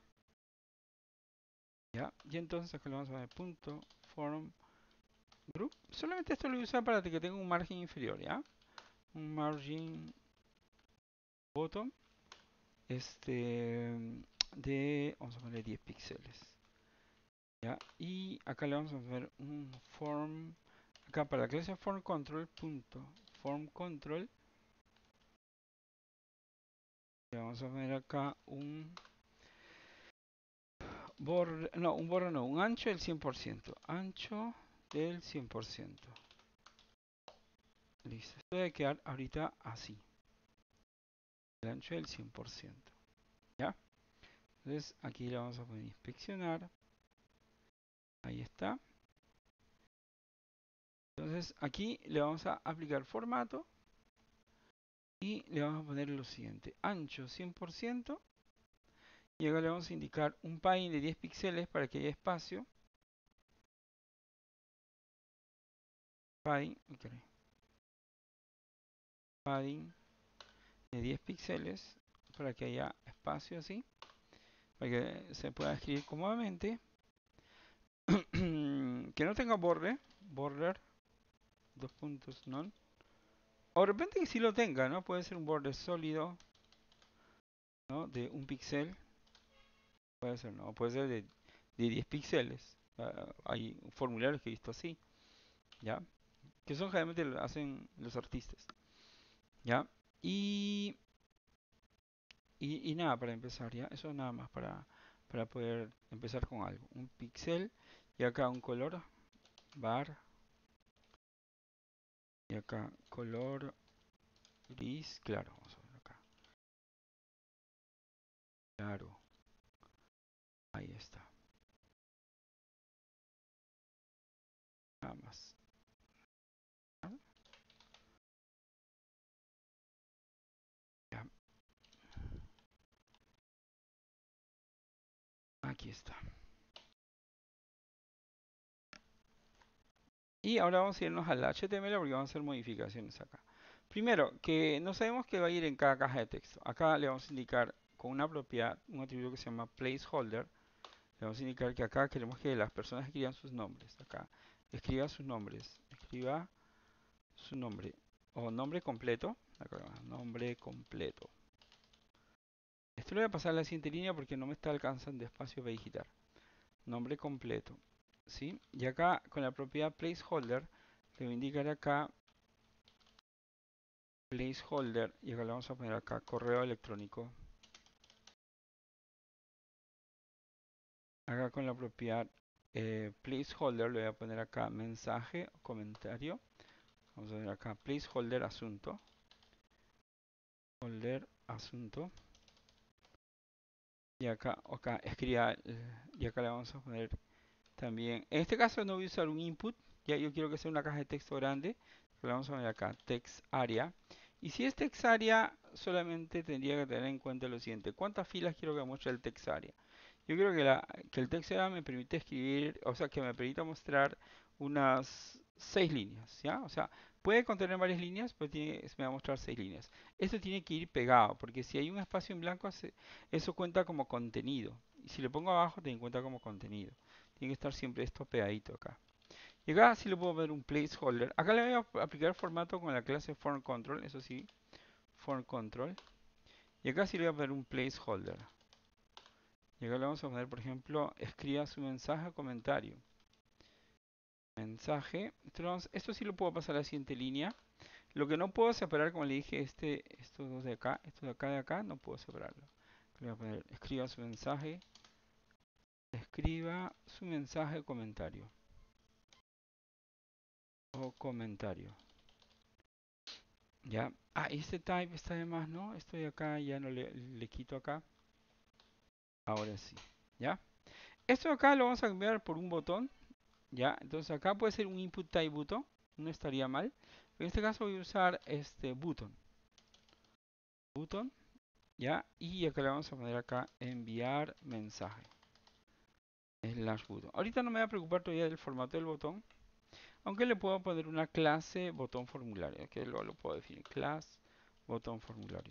¿Ya? Y entonces acá le vamos a poner punto form group. Solamente esto lo voy a usar para que tenga un margen inferior, ¿ya? Un margin bottom. Este de, vamos a poner diez píxeles. ¿Ya? Y acá le vamos a poner un form, acá para la clase form control, punto form control, le vamos a poner acá un border, no, un border no, un ancho del cien por ciento, ancho del cien por ciento. Listo, esto debe quedar ahorita así, el ancho del cien por ciento. ¿Ya? Entonces aquí le vamos a poner inspeccionar, ahí está. Entonces aquí le vamos a aplicar formato y le vamos a poner lo siguiente, ancho cien por ciento. Y acá le vamos a indicar un padding de diez píxeles para que haya espacio. Padding, okay. Padding de diez píxeles para que haya espacio así, para que se pueda escribir cómodamente. Que no tenga borde, border, dos puntos, none. O de repente que sí lo tenga, ¿no? Puede ser un borde sólido, ¿no? De un píxel. Puede ser, ¿no? Puede ser de, de diez píxeles. Uh, hay formularios que he visto así, ¿ya? Que son generalmente lo hacen los artistas, ¿ya? Y Y, y nada, para empezar, ¿ya? Eso nada más para, para poder empezar con algo. Un píxel y acá un color, bar, y acá color gris, claro, vamos a ver acá. Claro, ahí está. Nada más. ¿Ah? Ya, aquí está. Y ahora vamos a irnos al H T M L porque vamos a hacer modificaciones acá. Primero, que no sabemos qué va a ir en cada caja de texto. Acá le vamos a indicar con una propiedad, un atributo que se llama placeholder. Le vamos a indicar que acá queremos que las personas escriban sus nombres. Acá, escriba sus nombres. Escriba su nombre. O nombre completo. Acá, nombre completo. Esto lo voy a pasar a la siguiente línea porque no me está alcanzando espacio para digitar. Nombre completo. ¿Sí? Y acá con la propiedad placeholder, le voy a indicar acá placeholder. Y acá le vamos a poner acá correo electrónico. Acá con la propiedad eh, placeholder le voy a poner acá mensaje o comentario. Vamos a ver acá placeholder asunto. folder asunto. Y acá, acá escriba, eh, y acá le vamos a poner también. En este caso no voy a usar un input, ya yo quiero que sea una caja de texto grande. Le vamos a poner acá text area. Y si es text area, solamente tendría que tener en cuenta lo siguiente: ¿cuántas filas quiero que muestre el text area? Yo creo que, la, que el text area me permite escribir, o sea, que me permita mostrar unas seis líneas, ¿ya? O sea, puede contener varias líneas, pero tiene, me va a mostrar seis líneas. Esto tiene que ir pegado, porque si hay un espacio en blanco, se- eso cuenta como contenido. Y si le pongo abajo, tiene cuenta como contenido. Tiene que estar siempre esto pegadito acá. Y acá sí le puedo poner un placeholder. Acá le voy a aplicar formato con la clase formControl, eso sí, formControl. Y acá sí le voy a poner un placeholder. Y acá le vamos a poner, por ejemplo, escriba su mensaje o comentario. Mensaje. Esto, lo vamos- esto sí lo puedo pasar a la siguiente línea. Lo que no puedo separar, como le dije, este, estos dos de acá, estos de acá de acá, no puedo separarlo. Le voy a poner, escriba su mensaje, escriba su mensaje o comentario. O comentario. Ya. Ah, este type está de más, ¿no? Esto de acá ya no le, le quito acá. Ahora sí. ¿Ya? Esto de acá lo vamos a cambiar por un botón. ¿Ya? Entonces acá puede ser un input type button. No estaría mal. En este caso voy a usar este button. Button. ¿Ya? Y acá le vamos a poner acá enviar mensaje. Slash button. Ahorita no me voy a preocupar todavía del formato del botón. Aunque le puedo poner una clase botón formulario. Que luego lo puedo definir. Class botón formulario.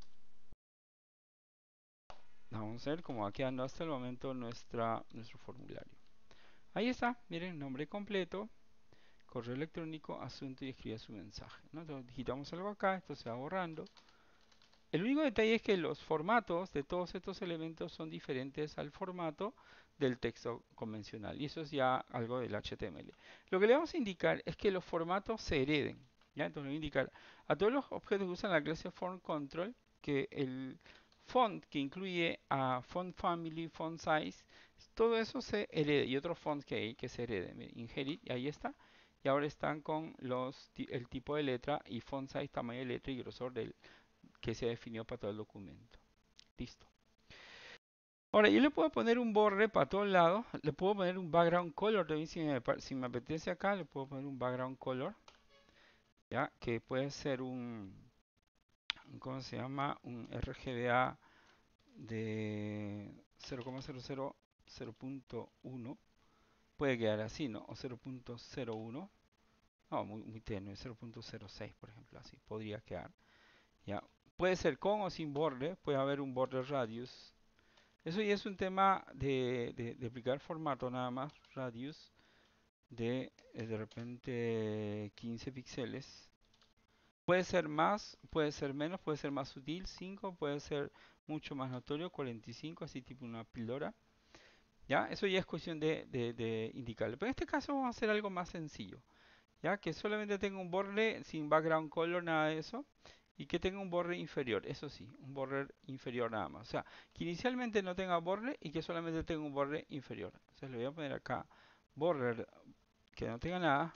Vamos a ver cómo va quedando hasta el momento nuestra, nuestro formulario. Ahí está, miren, nombre completo, correo electrónico, asunto y escribe su mensaje, ¿no? Entonces digitamos algo acá, esto se va borrando. El único detalle es que los formatos de todos estos elementos son diferentes al formato del texto convencional. Y eso es ya algo del H T M L. Lo que le vamos a indicar es que los formatos se hereden. ¿Ya? Entonces le voy a indicar a todos los objetos que usan la clase formControl que el font que incluye a font family, font size, todo eso se herede. Y otros fonts que hay que se hereden. Miren, inherit, y ahí está. Y ahora están con los, el tipo de letra y font size, tamaño de letra y grosor del que se definió para todo el documento. Listo. Ahora, yo le puedo poner un borre para todos lados. Le puedo poner un background color también si me, si me apetece acá. Le puedo poner un background color. Ya, que puede ser un, ¿cómo se llama? Un R G B A de cero coma cero cero, cero punto uno. Puede quedar así, ¿no? O cero punto cero uno. No, muy, muy tenue. cero punto cero seis, por ejemplo, así. Podría quedar. Ya. Puede ser con o sin borde. Puede haber un border radius. Eso ya es un tema de, de, de aplicar formato nada más, radius de eh, de repente quince píxeles. Puede ser más, puede ser menos, puede ser más sutil, cinco, puede ser mucho más notorio, cuarenta y cinco, así tipo una píldora. ¿Ya? Eso ya es cuestión de, de, de indicarle. Pero en este caso vamos a hacer algo más sencillo. ¿Ya? Que solamente tenga un border sin background color, nada de eso. Y que tenga un border inferior, eso sí, un border inferior nada más. O sea, que inicialmente no tenga border y que solamente tenga un border inferior. Entonces le voy a poner acá border que no tenga nada.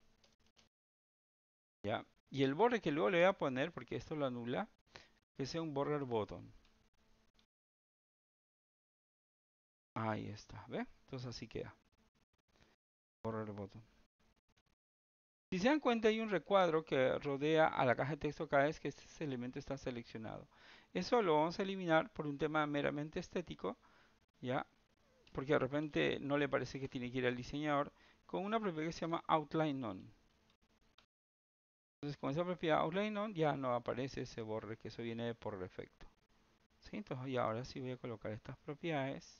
¿Ya? Y el border que luego le voy a poner, porque esto lo anula, que sea un border button. Ahí está, ¿ve? Entonces así queda. Border button. Si se dan cuenta, hay un recuadro que rodea a la caja de texto cada vez que este elemento está seleccionado. Eso lo vamos a eliminar por un tema meramente estético, ¿ya? Porque de repente no le parece que tiene que ir al diseñador, con una propiedad que se llama outline none. Entonces con esa propiedad outline none ya no aparece ese borre, que eso viene por defecto. ¿Sí? Entonces y ahora sí voy a colocar estas propiedades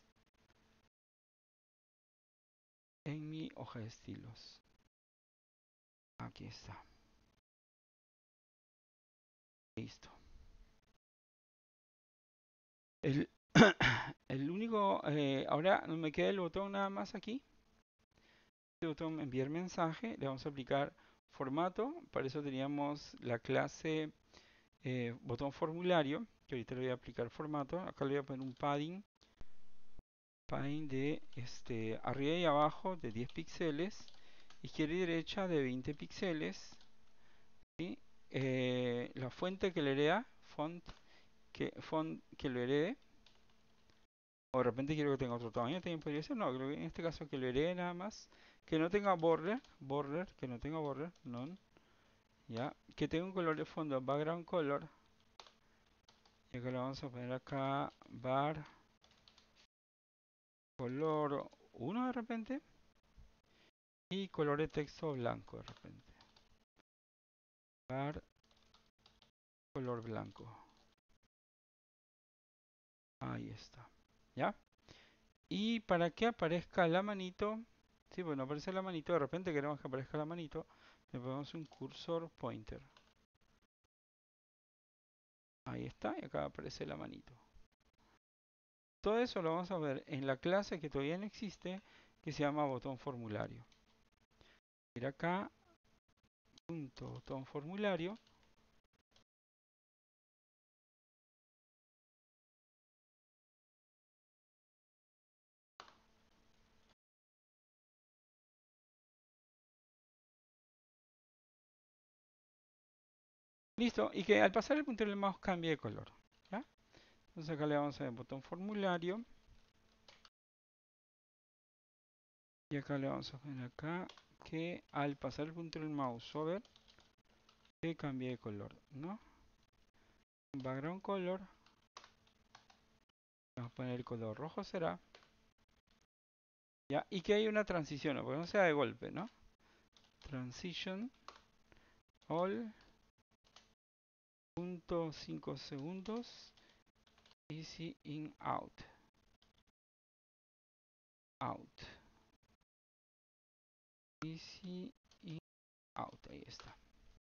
en mi hoja de estilos. Aquí está. Listo. El, el único, eh, ahora me queda el botón nada más aquí. Este botón enviar mensaje, le vamos a aplicar formato. Para eso teníamos la clase eh, botón formulario, que ahorita le voy a aplicar formato. Acá le voy a poner un padding, padding de este, arriba y abajo de diez píxeles, izquierda y derecha de veinte píxeles. ¿Sí? Eh, la fuente que le lea, font que, font que lo herede. O de repente quiero que tenga otro tamaño, también podría ser. No, creo que en este caso que lo herede nada más. Que no tenga border, border, que no tenga border, none. Ya, que tenga un color de fondo, background color. Y acá le vamos a poner acá bar color uno de repente. Y color de texto blanco de repente. Bar color blanco. Ahí está. ¿Ya? Y para que aparezca la manito, sí, bueno, aparece la manito, de repente queremos que aparezca la manito, le ponemos un cursor pointer. Ahí está, y acá aparece la manito. Todo eso lo vamos a ver en la clase que todavía no existe, que se llama botón formulario. Ir acá, punto botón formulario. Listo, y que al pasar el puntero del mouse cambie de color. ¿Ya? Entonces acá le vamos a dar botón formulario. Y acá le vamos a poner acá que al pasar el puntero del mouse sobre, que cambie de color, ¿no? Background color. Vamos a poner el color rojo será. ¿Ya? Y que hay una transición, ¿no? Porque no sea de golpe, ¿no? Transition all punto cinco segundos. Easy in out. Out. Easy in out. Ahí está.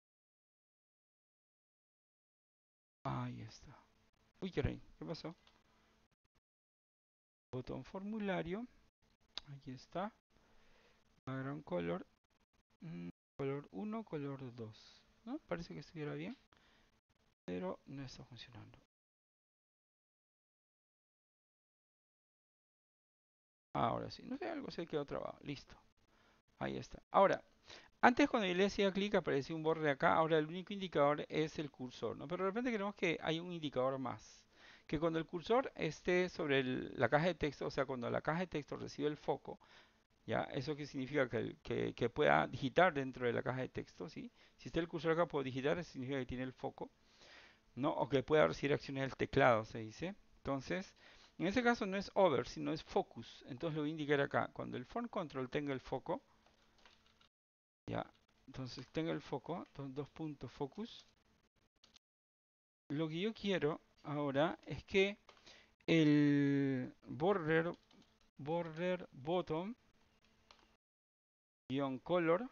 Ahí está. Uy, qué rey. ¿Qué pasó? Botón formulario. Aquí está. Background color. Mm, color uno, color dos. ¿No? Parece que estuviera bien. Pero no está funcionando. Ahora sí. No sé, algo se quedó trabado. Listo. Ahí está. Ahora, antes cuando yo le hacía clic aparecía un borde acá, ahora el único indicador es el cursor, ¿no? Pero de repente queremos que hay un indicador más. Que cuando el cursor esté sobre el- la caja de texto, o sea, cuando la caja de texto recibe el foco, ¿ya? ¿Eso qué significa? Que, el- que, que pueda digitar dentro de la caja de texto, ¿sí? Si está el cursor acá, puedo digitar, eso significa que tiene el foco, ¿no? O que pueda recibir acciones del teclado, se dice. Entonces, en ese caso no es over, sino es focus. Entonces lo voy a indicar acá. Cuando el font control tenga el foco, ya, entonces tengo el foco, entonces dos puntos focus. Lo que yo quiero ahora es que el border, border bottom guión color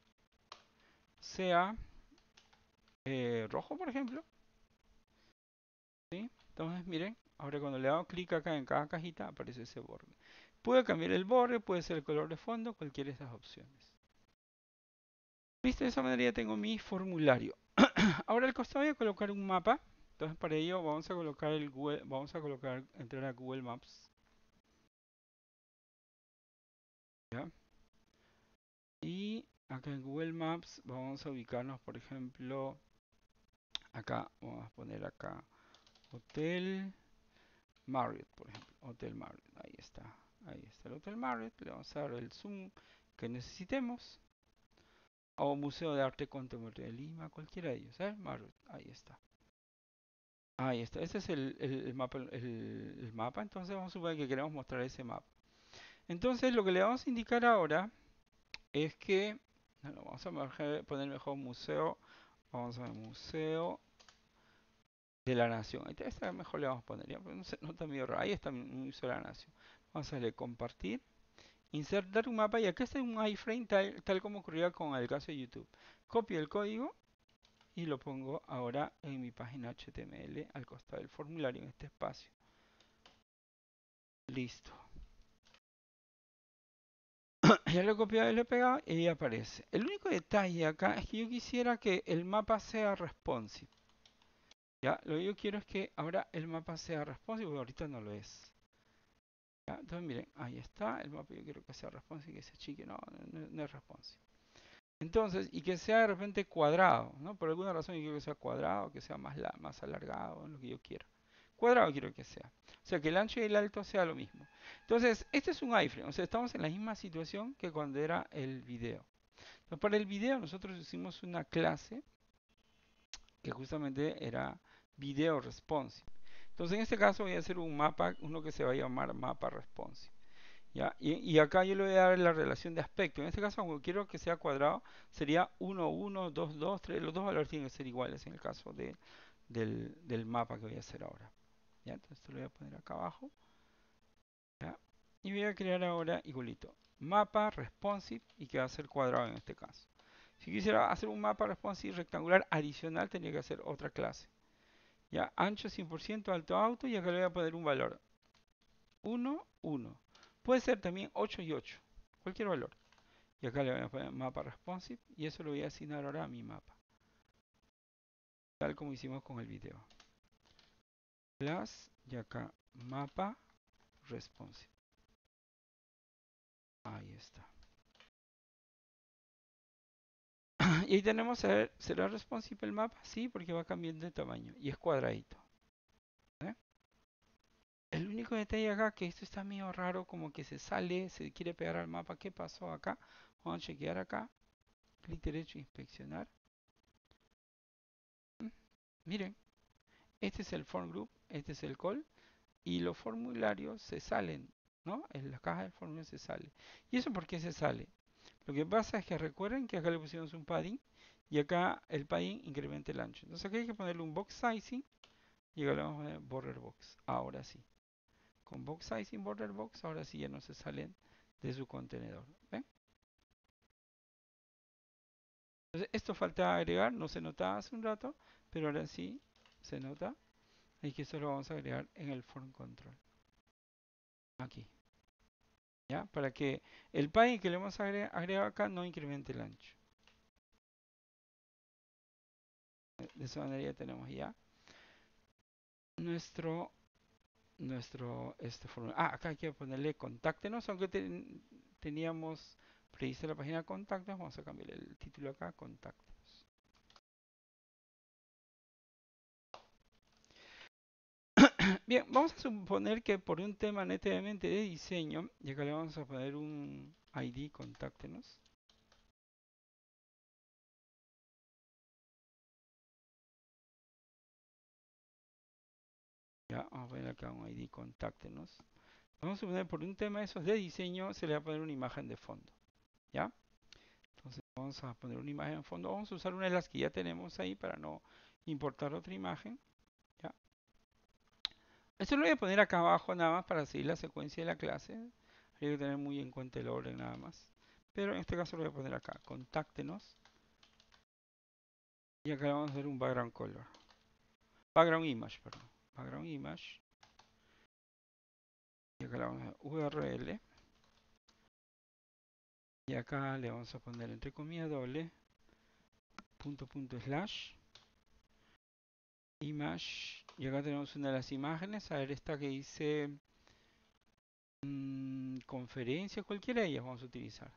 sea eh, rojo, por ejemplo. ¿Sí? Entonces miren, ahora cuando le hago clic acá en cada cajita aparece ese borde. Puedo cambiar el borde, puede ser el color de fondo, cualquiera de esas opciones. Listo, de esa manera ya tengo mi formulario. Ahora al costado voy a colocar un mapa. Entonces para ello vamos a colocar el Google, vamos a colocar, entrar a Google Maps. ¿Ya? Y acá en Google Maps vamos a ubicarnos, por ejemplo, acá, vamos a poner acá Hotel Marriott, por ejemplo, Hotel Marriott, ahí está, ahí está el Hotel Marriott, le vamos a dar el zoom que necesitemos, o Museo de Arte Contemporáneo de Lima, cualquiera de ellos, ¿eh? Marriott, ahí está. Ahí está, ese es el, el- el mapa, el, el mapa, entonces vamos a suponer que queremos mostrar ese mapa. Entonces lo que le vamos a indicar ahora es que, bueno, vamos a marcar- poner mejor museo, vamos a ver museo de la nación. Ahí está, esta mejor le vamos a poner, ya, porque no, se- no está medio raro. Ahí está mi museo de la nación. Vamos a darle compartir, insertar un mapa y acá está un iframe tal, tal como ocurría con el caso de YouTube. Copio el código y lo pongo ahora en mi página H T M L al costado del formulario en este espacio. Listo. Ya lo he copiado y lo he pegado y ahí aparece. El único detalle acá es que yo quisiera que el mapa sea responsive. Ya, lo que yo quiero es que ahora el mapa sea responsive, porque ahorita no lo es. Ya, entonces miren, ahí está el mapa, yo quiero que sea responsive, que se achique, no, no, no es responsive. Entonces, y que sea de repente cuadrado, ¿no? Por alguna razón yo quiero que sea cuadrado, que sea más, la- más alargado, lo que yo quiera. Cuadrado quiero que sea. O sea, que el ancho y el alto sea lo mismo. Entonces, este es un iframe. O sea, estamos en la misma situación que cuando era el video. Entonces, para el video nosotros hicimos una clase que justamente era video responsive. Entonces, en este caso voy a hacer un mapa, uno que se va a llamar mapa responsive. ¿Ya? Y, y acá yo le voy a dar la relación de aspecto. En este caso, como quiero que sea cuadrado, sería uno, uno, dos, dos, tres. Los dos valores tienen que ser iguales en el caso de, del, del mapa que voy a hacer ahora. ¿Ya? Entonces, esto lo voy a poner acá abajo. ¿Ya? Y voy a crear ahora igualito. Mapa responsive y que va a ser cuadrado en este caso. Si quisiera hacer un mapa responsive rectangular adicional, tendría que hacer otra clase. ¿Ya? Ancho cien por ciento, alto auto y acá le voy a poner un valor. uno, uno. Puede ser también ocho y ocho. Cualquier valor. Y acá le voy a poner mapa responsive y eso lo voy a asignar ahora a mi mapa. Tal como hicimos con el video. Class y acá mapa responsive. Ahí está. Y ahí tenemos a ver, ¿será responsive el mapa? Sí, porque va cambiando de tamaño y es cuadradito. ¿Eh? El único detalle acá que esto está medio raro, como que se sale, se quiere pegar al mapa. ¿Qué pasó acá? Vamos a chequear acá. Clic derecho, inspeccionar. Mm, Miren, este es el form group, este es el call y los formularios se salen, ¿no? En la caja de formularios se sale. ¿Y eso por qué se sale? Lo que pasa es que recuerden que acá le pusimos un padding y acá el padding incrementa el ancho. Entonces aquí hay que ponerle un box sizing y acá le vamos a poner border box. Ahora sí. Con box sizing border box, ahora sí ya no se salen de su contenedor. ¿Ven? Entonces esto falta agregar, no se notaba hace un rato, pero ahora sí se nota. Y que esto lo vamos a agregar en el form control. Aquí. ¿Ya? Para que el padding que le hemos agre- agregado acá no incremente el ancho. De esa manera ya tenemos ya nuestro nuestro este formulario. Ah, acá hay que ponerle contáctenos, aunque ten- teníamos prevista la página contactos, vamos a cambiar el título acá, contáctenos. Bien, vamos a suponer que por un tema netamente de diseño, y acá le vamos a poner un I D, contáctenos. Ya, vamos a poner acá un I D, contáctenos. Vamos a suponer por un tema de esos de diseño, se le va a poner una imagen de fondo. ¿Ya? Entonces vamos a poner una imagen en fondo. Vamos a usar una de las que ya tenemos ahí para no importar otra imagen. ¿Ya? Esto lo voy a poner acá abajo nada más para seguir la secuencia de la clase. Hay que tener muy en cuenta el orden nada más. Pero en este caso lo voy a poner acá. Contáctenos. Y acá vamos a hacer un background color. Background image, perdón. Background image. Y acá le vamos a dar U R L. Y acá le vamos a poner entre comillas doble. Punto punto slash. Image. Y acá tenemos una de las imágenes. A ver, esta que dice mm, conferencia, cualquiera de ellas vamos a utilizar.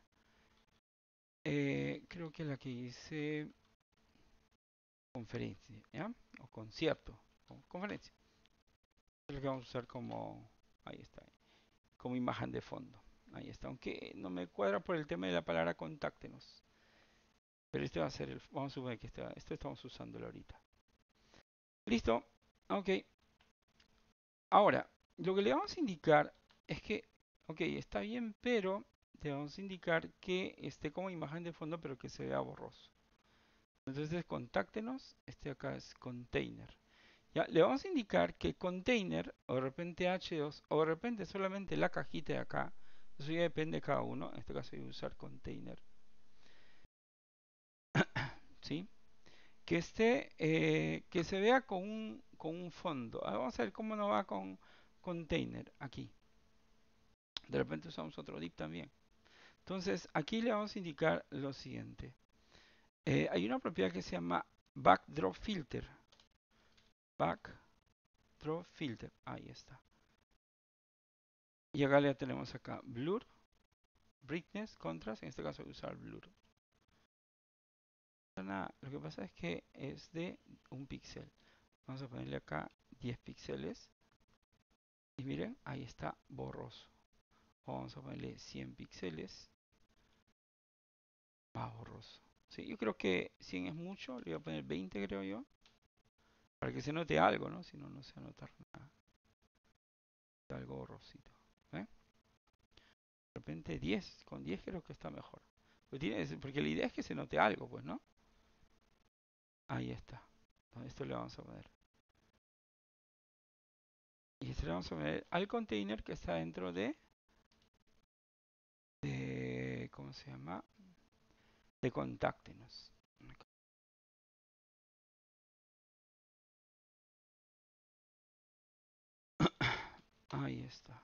Eh, creo que la que dice conferencia, ¿ya? O concierto, o conferencia. Es lo que vamos a usar como, ahí está, como imagen de fondo. Ahí está, aunque no me cuadra por el tema de la palabra contáctenos. Pero este va a ser el, vamos a suponer que este, esto estamos usándolo ahorita. Listo, ok. Ahora, lo que le vamos a indicar es que, ok, está bien, pero le vamos a indicar que esté como imagen de fondo, pero que se vea borroso. Entonces, contáctenos, este acá es container. Ya, le vamos a indicar que container, o de repente H dos, o de repente solamente la cajita de acá, eso ya depende de cada uno, en este caso voy a usar container, ¿sí? Que esté, eh, que se vea con un, con un fondo. Ah, vamos a ver cómo nos va con container aquí. De repente usamos otro div también. Entonces, aquí le vamos a indicar lo siguiente. Eh, hay una propiedad que se llama backdrop filter. Backdrop filter, ahí está. Y acá le tenemos acá blur, brightness, contrast, en este caso voy a usar blur. nada. Lo que pasa es que es de un píxel. Vamos a ponerle acá diez píxeles. Y miren, ahí está borroso. O vamos a ponerle cien píxeles. Va borroso. Sí, yo creo que cien es mucho. Le voy a poner veinte, creo yo. Para que se note algo, ¿no? Si no, no se va a notar nada. Algo borrosito. ¿Eh? De repente diez. Con diez creo que está mejor. Pues tiene, porque la idea es que se note algo, pues, ¿no? Ahí está. Entonces, esto le vamos a poner. Y esto le vamos a poner al container que está dentro de, de ¿cómo se llama? De contáctenos. Ahí está.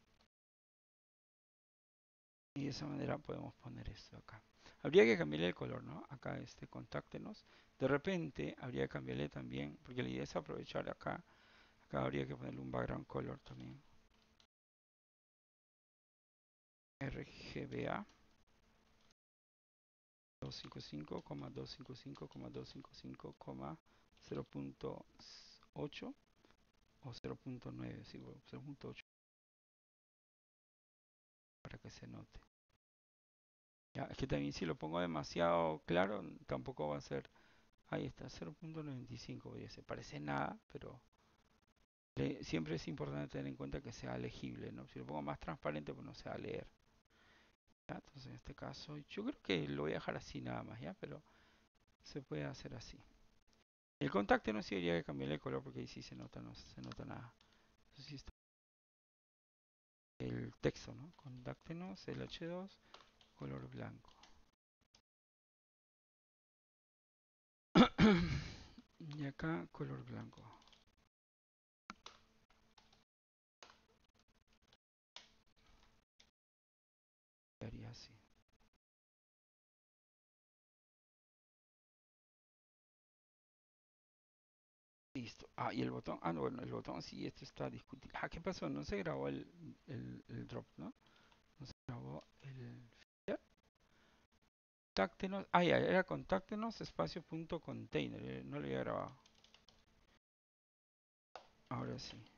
Y de esa manera podemos poner esto acá. Habría que cambiarle el color, ¿no? Acá este contáctenos. De repente habría que cambiarle también, porque la idea es aprovechar acá. Acá habría que ponerle un background color también. R G B A doscientos cincuenta y cinco, doscientos cincuenta y cinco, doscientos cincuenta y cinco, cero punto ocho o cero punto nueve, sí, bueno, cero punto ocho para que se note. Ya, es que también si lo pongo demasiado claro, tampoco va a ser. Ahí está, cero punto noventa y cinco, voy a decir. Parece nada, pero le- siempre es importante tener en cuenta que sea legible, ¿no? Si lo pongo más transparente, pues no se va a leer. ¿Ya? Entonces, en este caso, yo creo que lo voy a dejar así nada más, ¿ya? Pero se puede hacer así. El contacto no sí habría que cambiarle el color porque ahí sí se nota, no se nota nada. Entonces, sí está el texto, ¿no? Contáctenos, el H dos, color blanco. Y acá, color blanco. Haría así. Listo. Ah, y el botón. Ah, no, bueno, el botón sí, este está discutido. Ah, ¿qué pasó? No se grabó el, el, el drop, ¿no? No se grabó el feature. Contáctenos. Ah, ya, era contáctenos espacio punto container. eh, No lo había grabado. Ahora sí.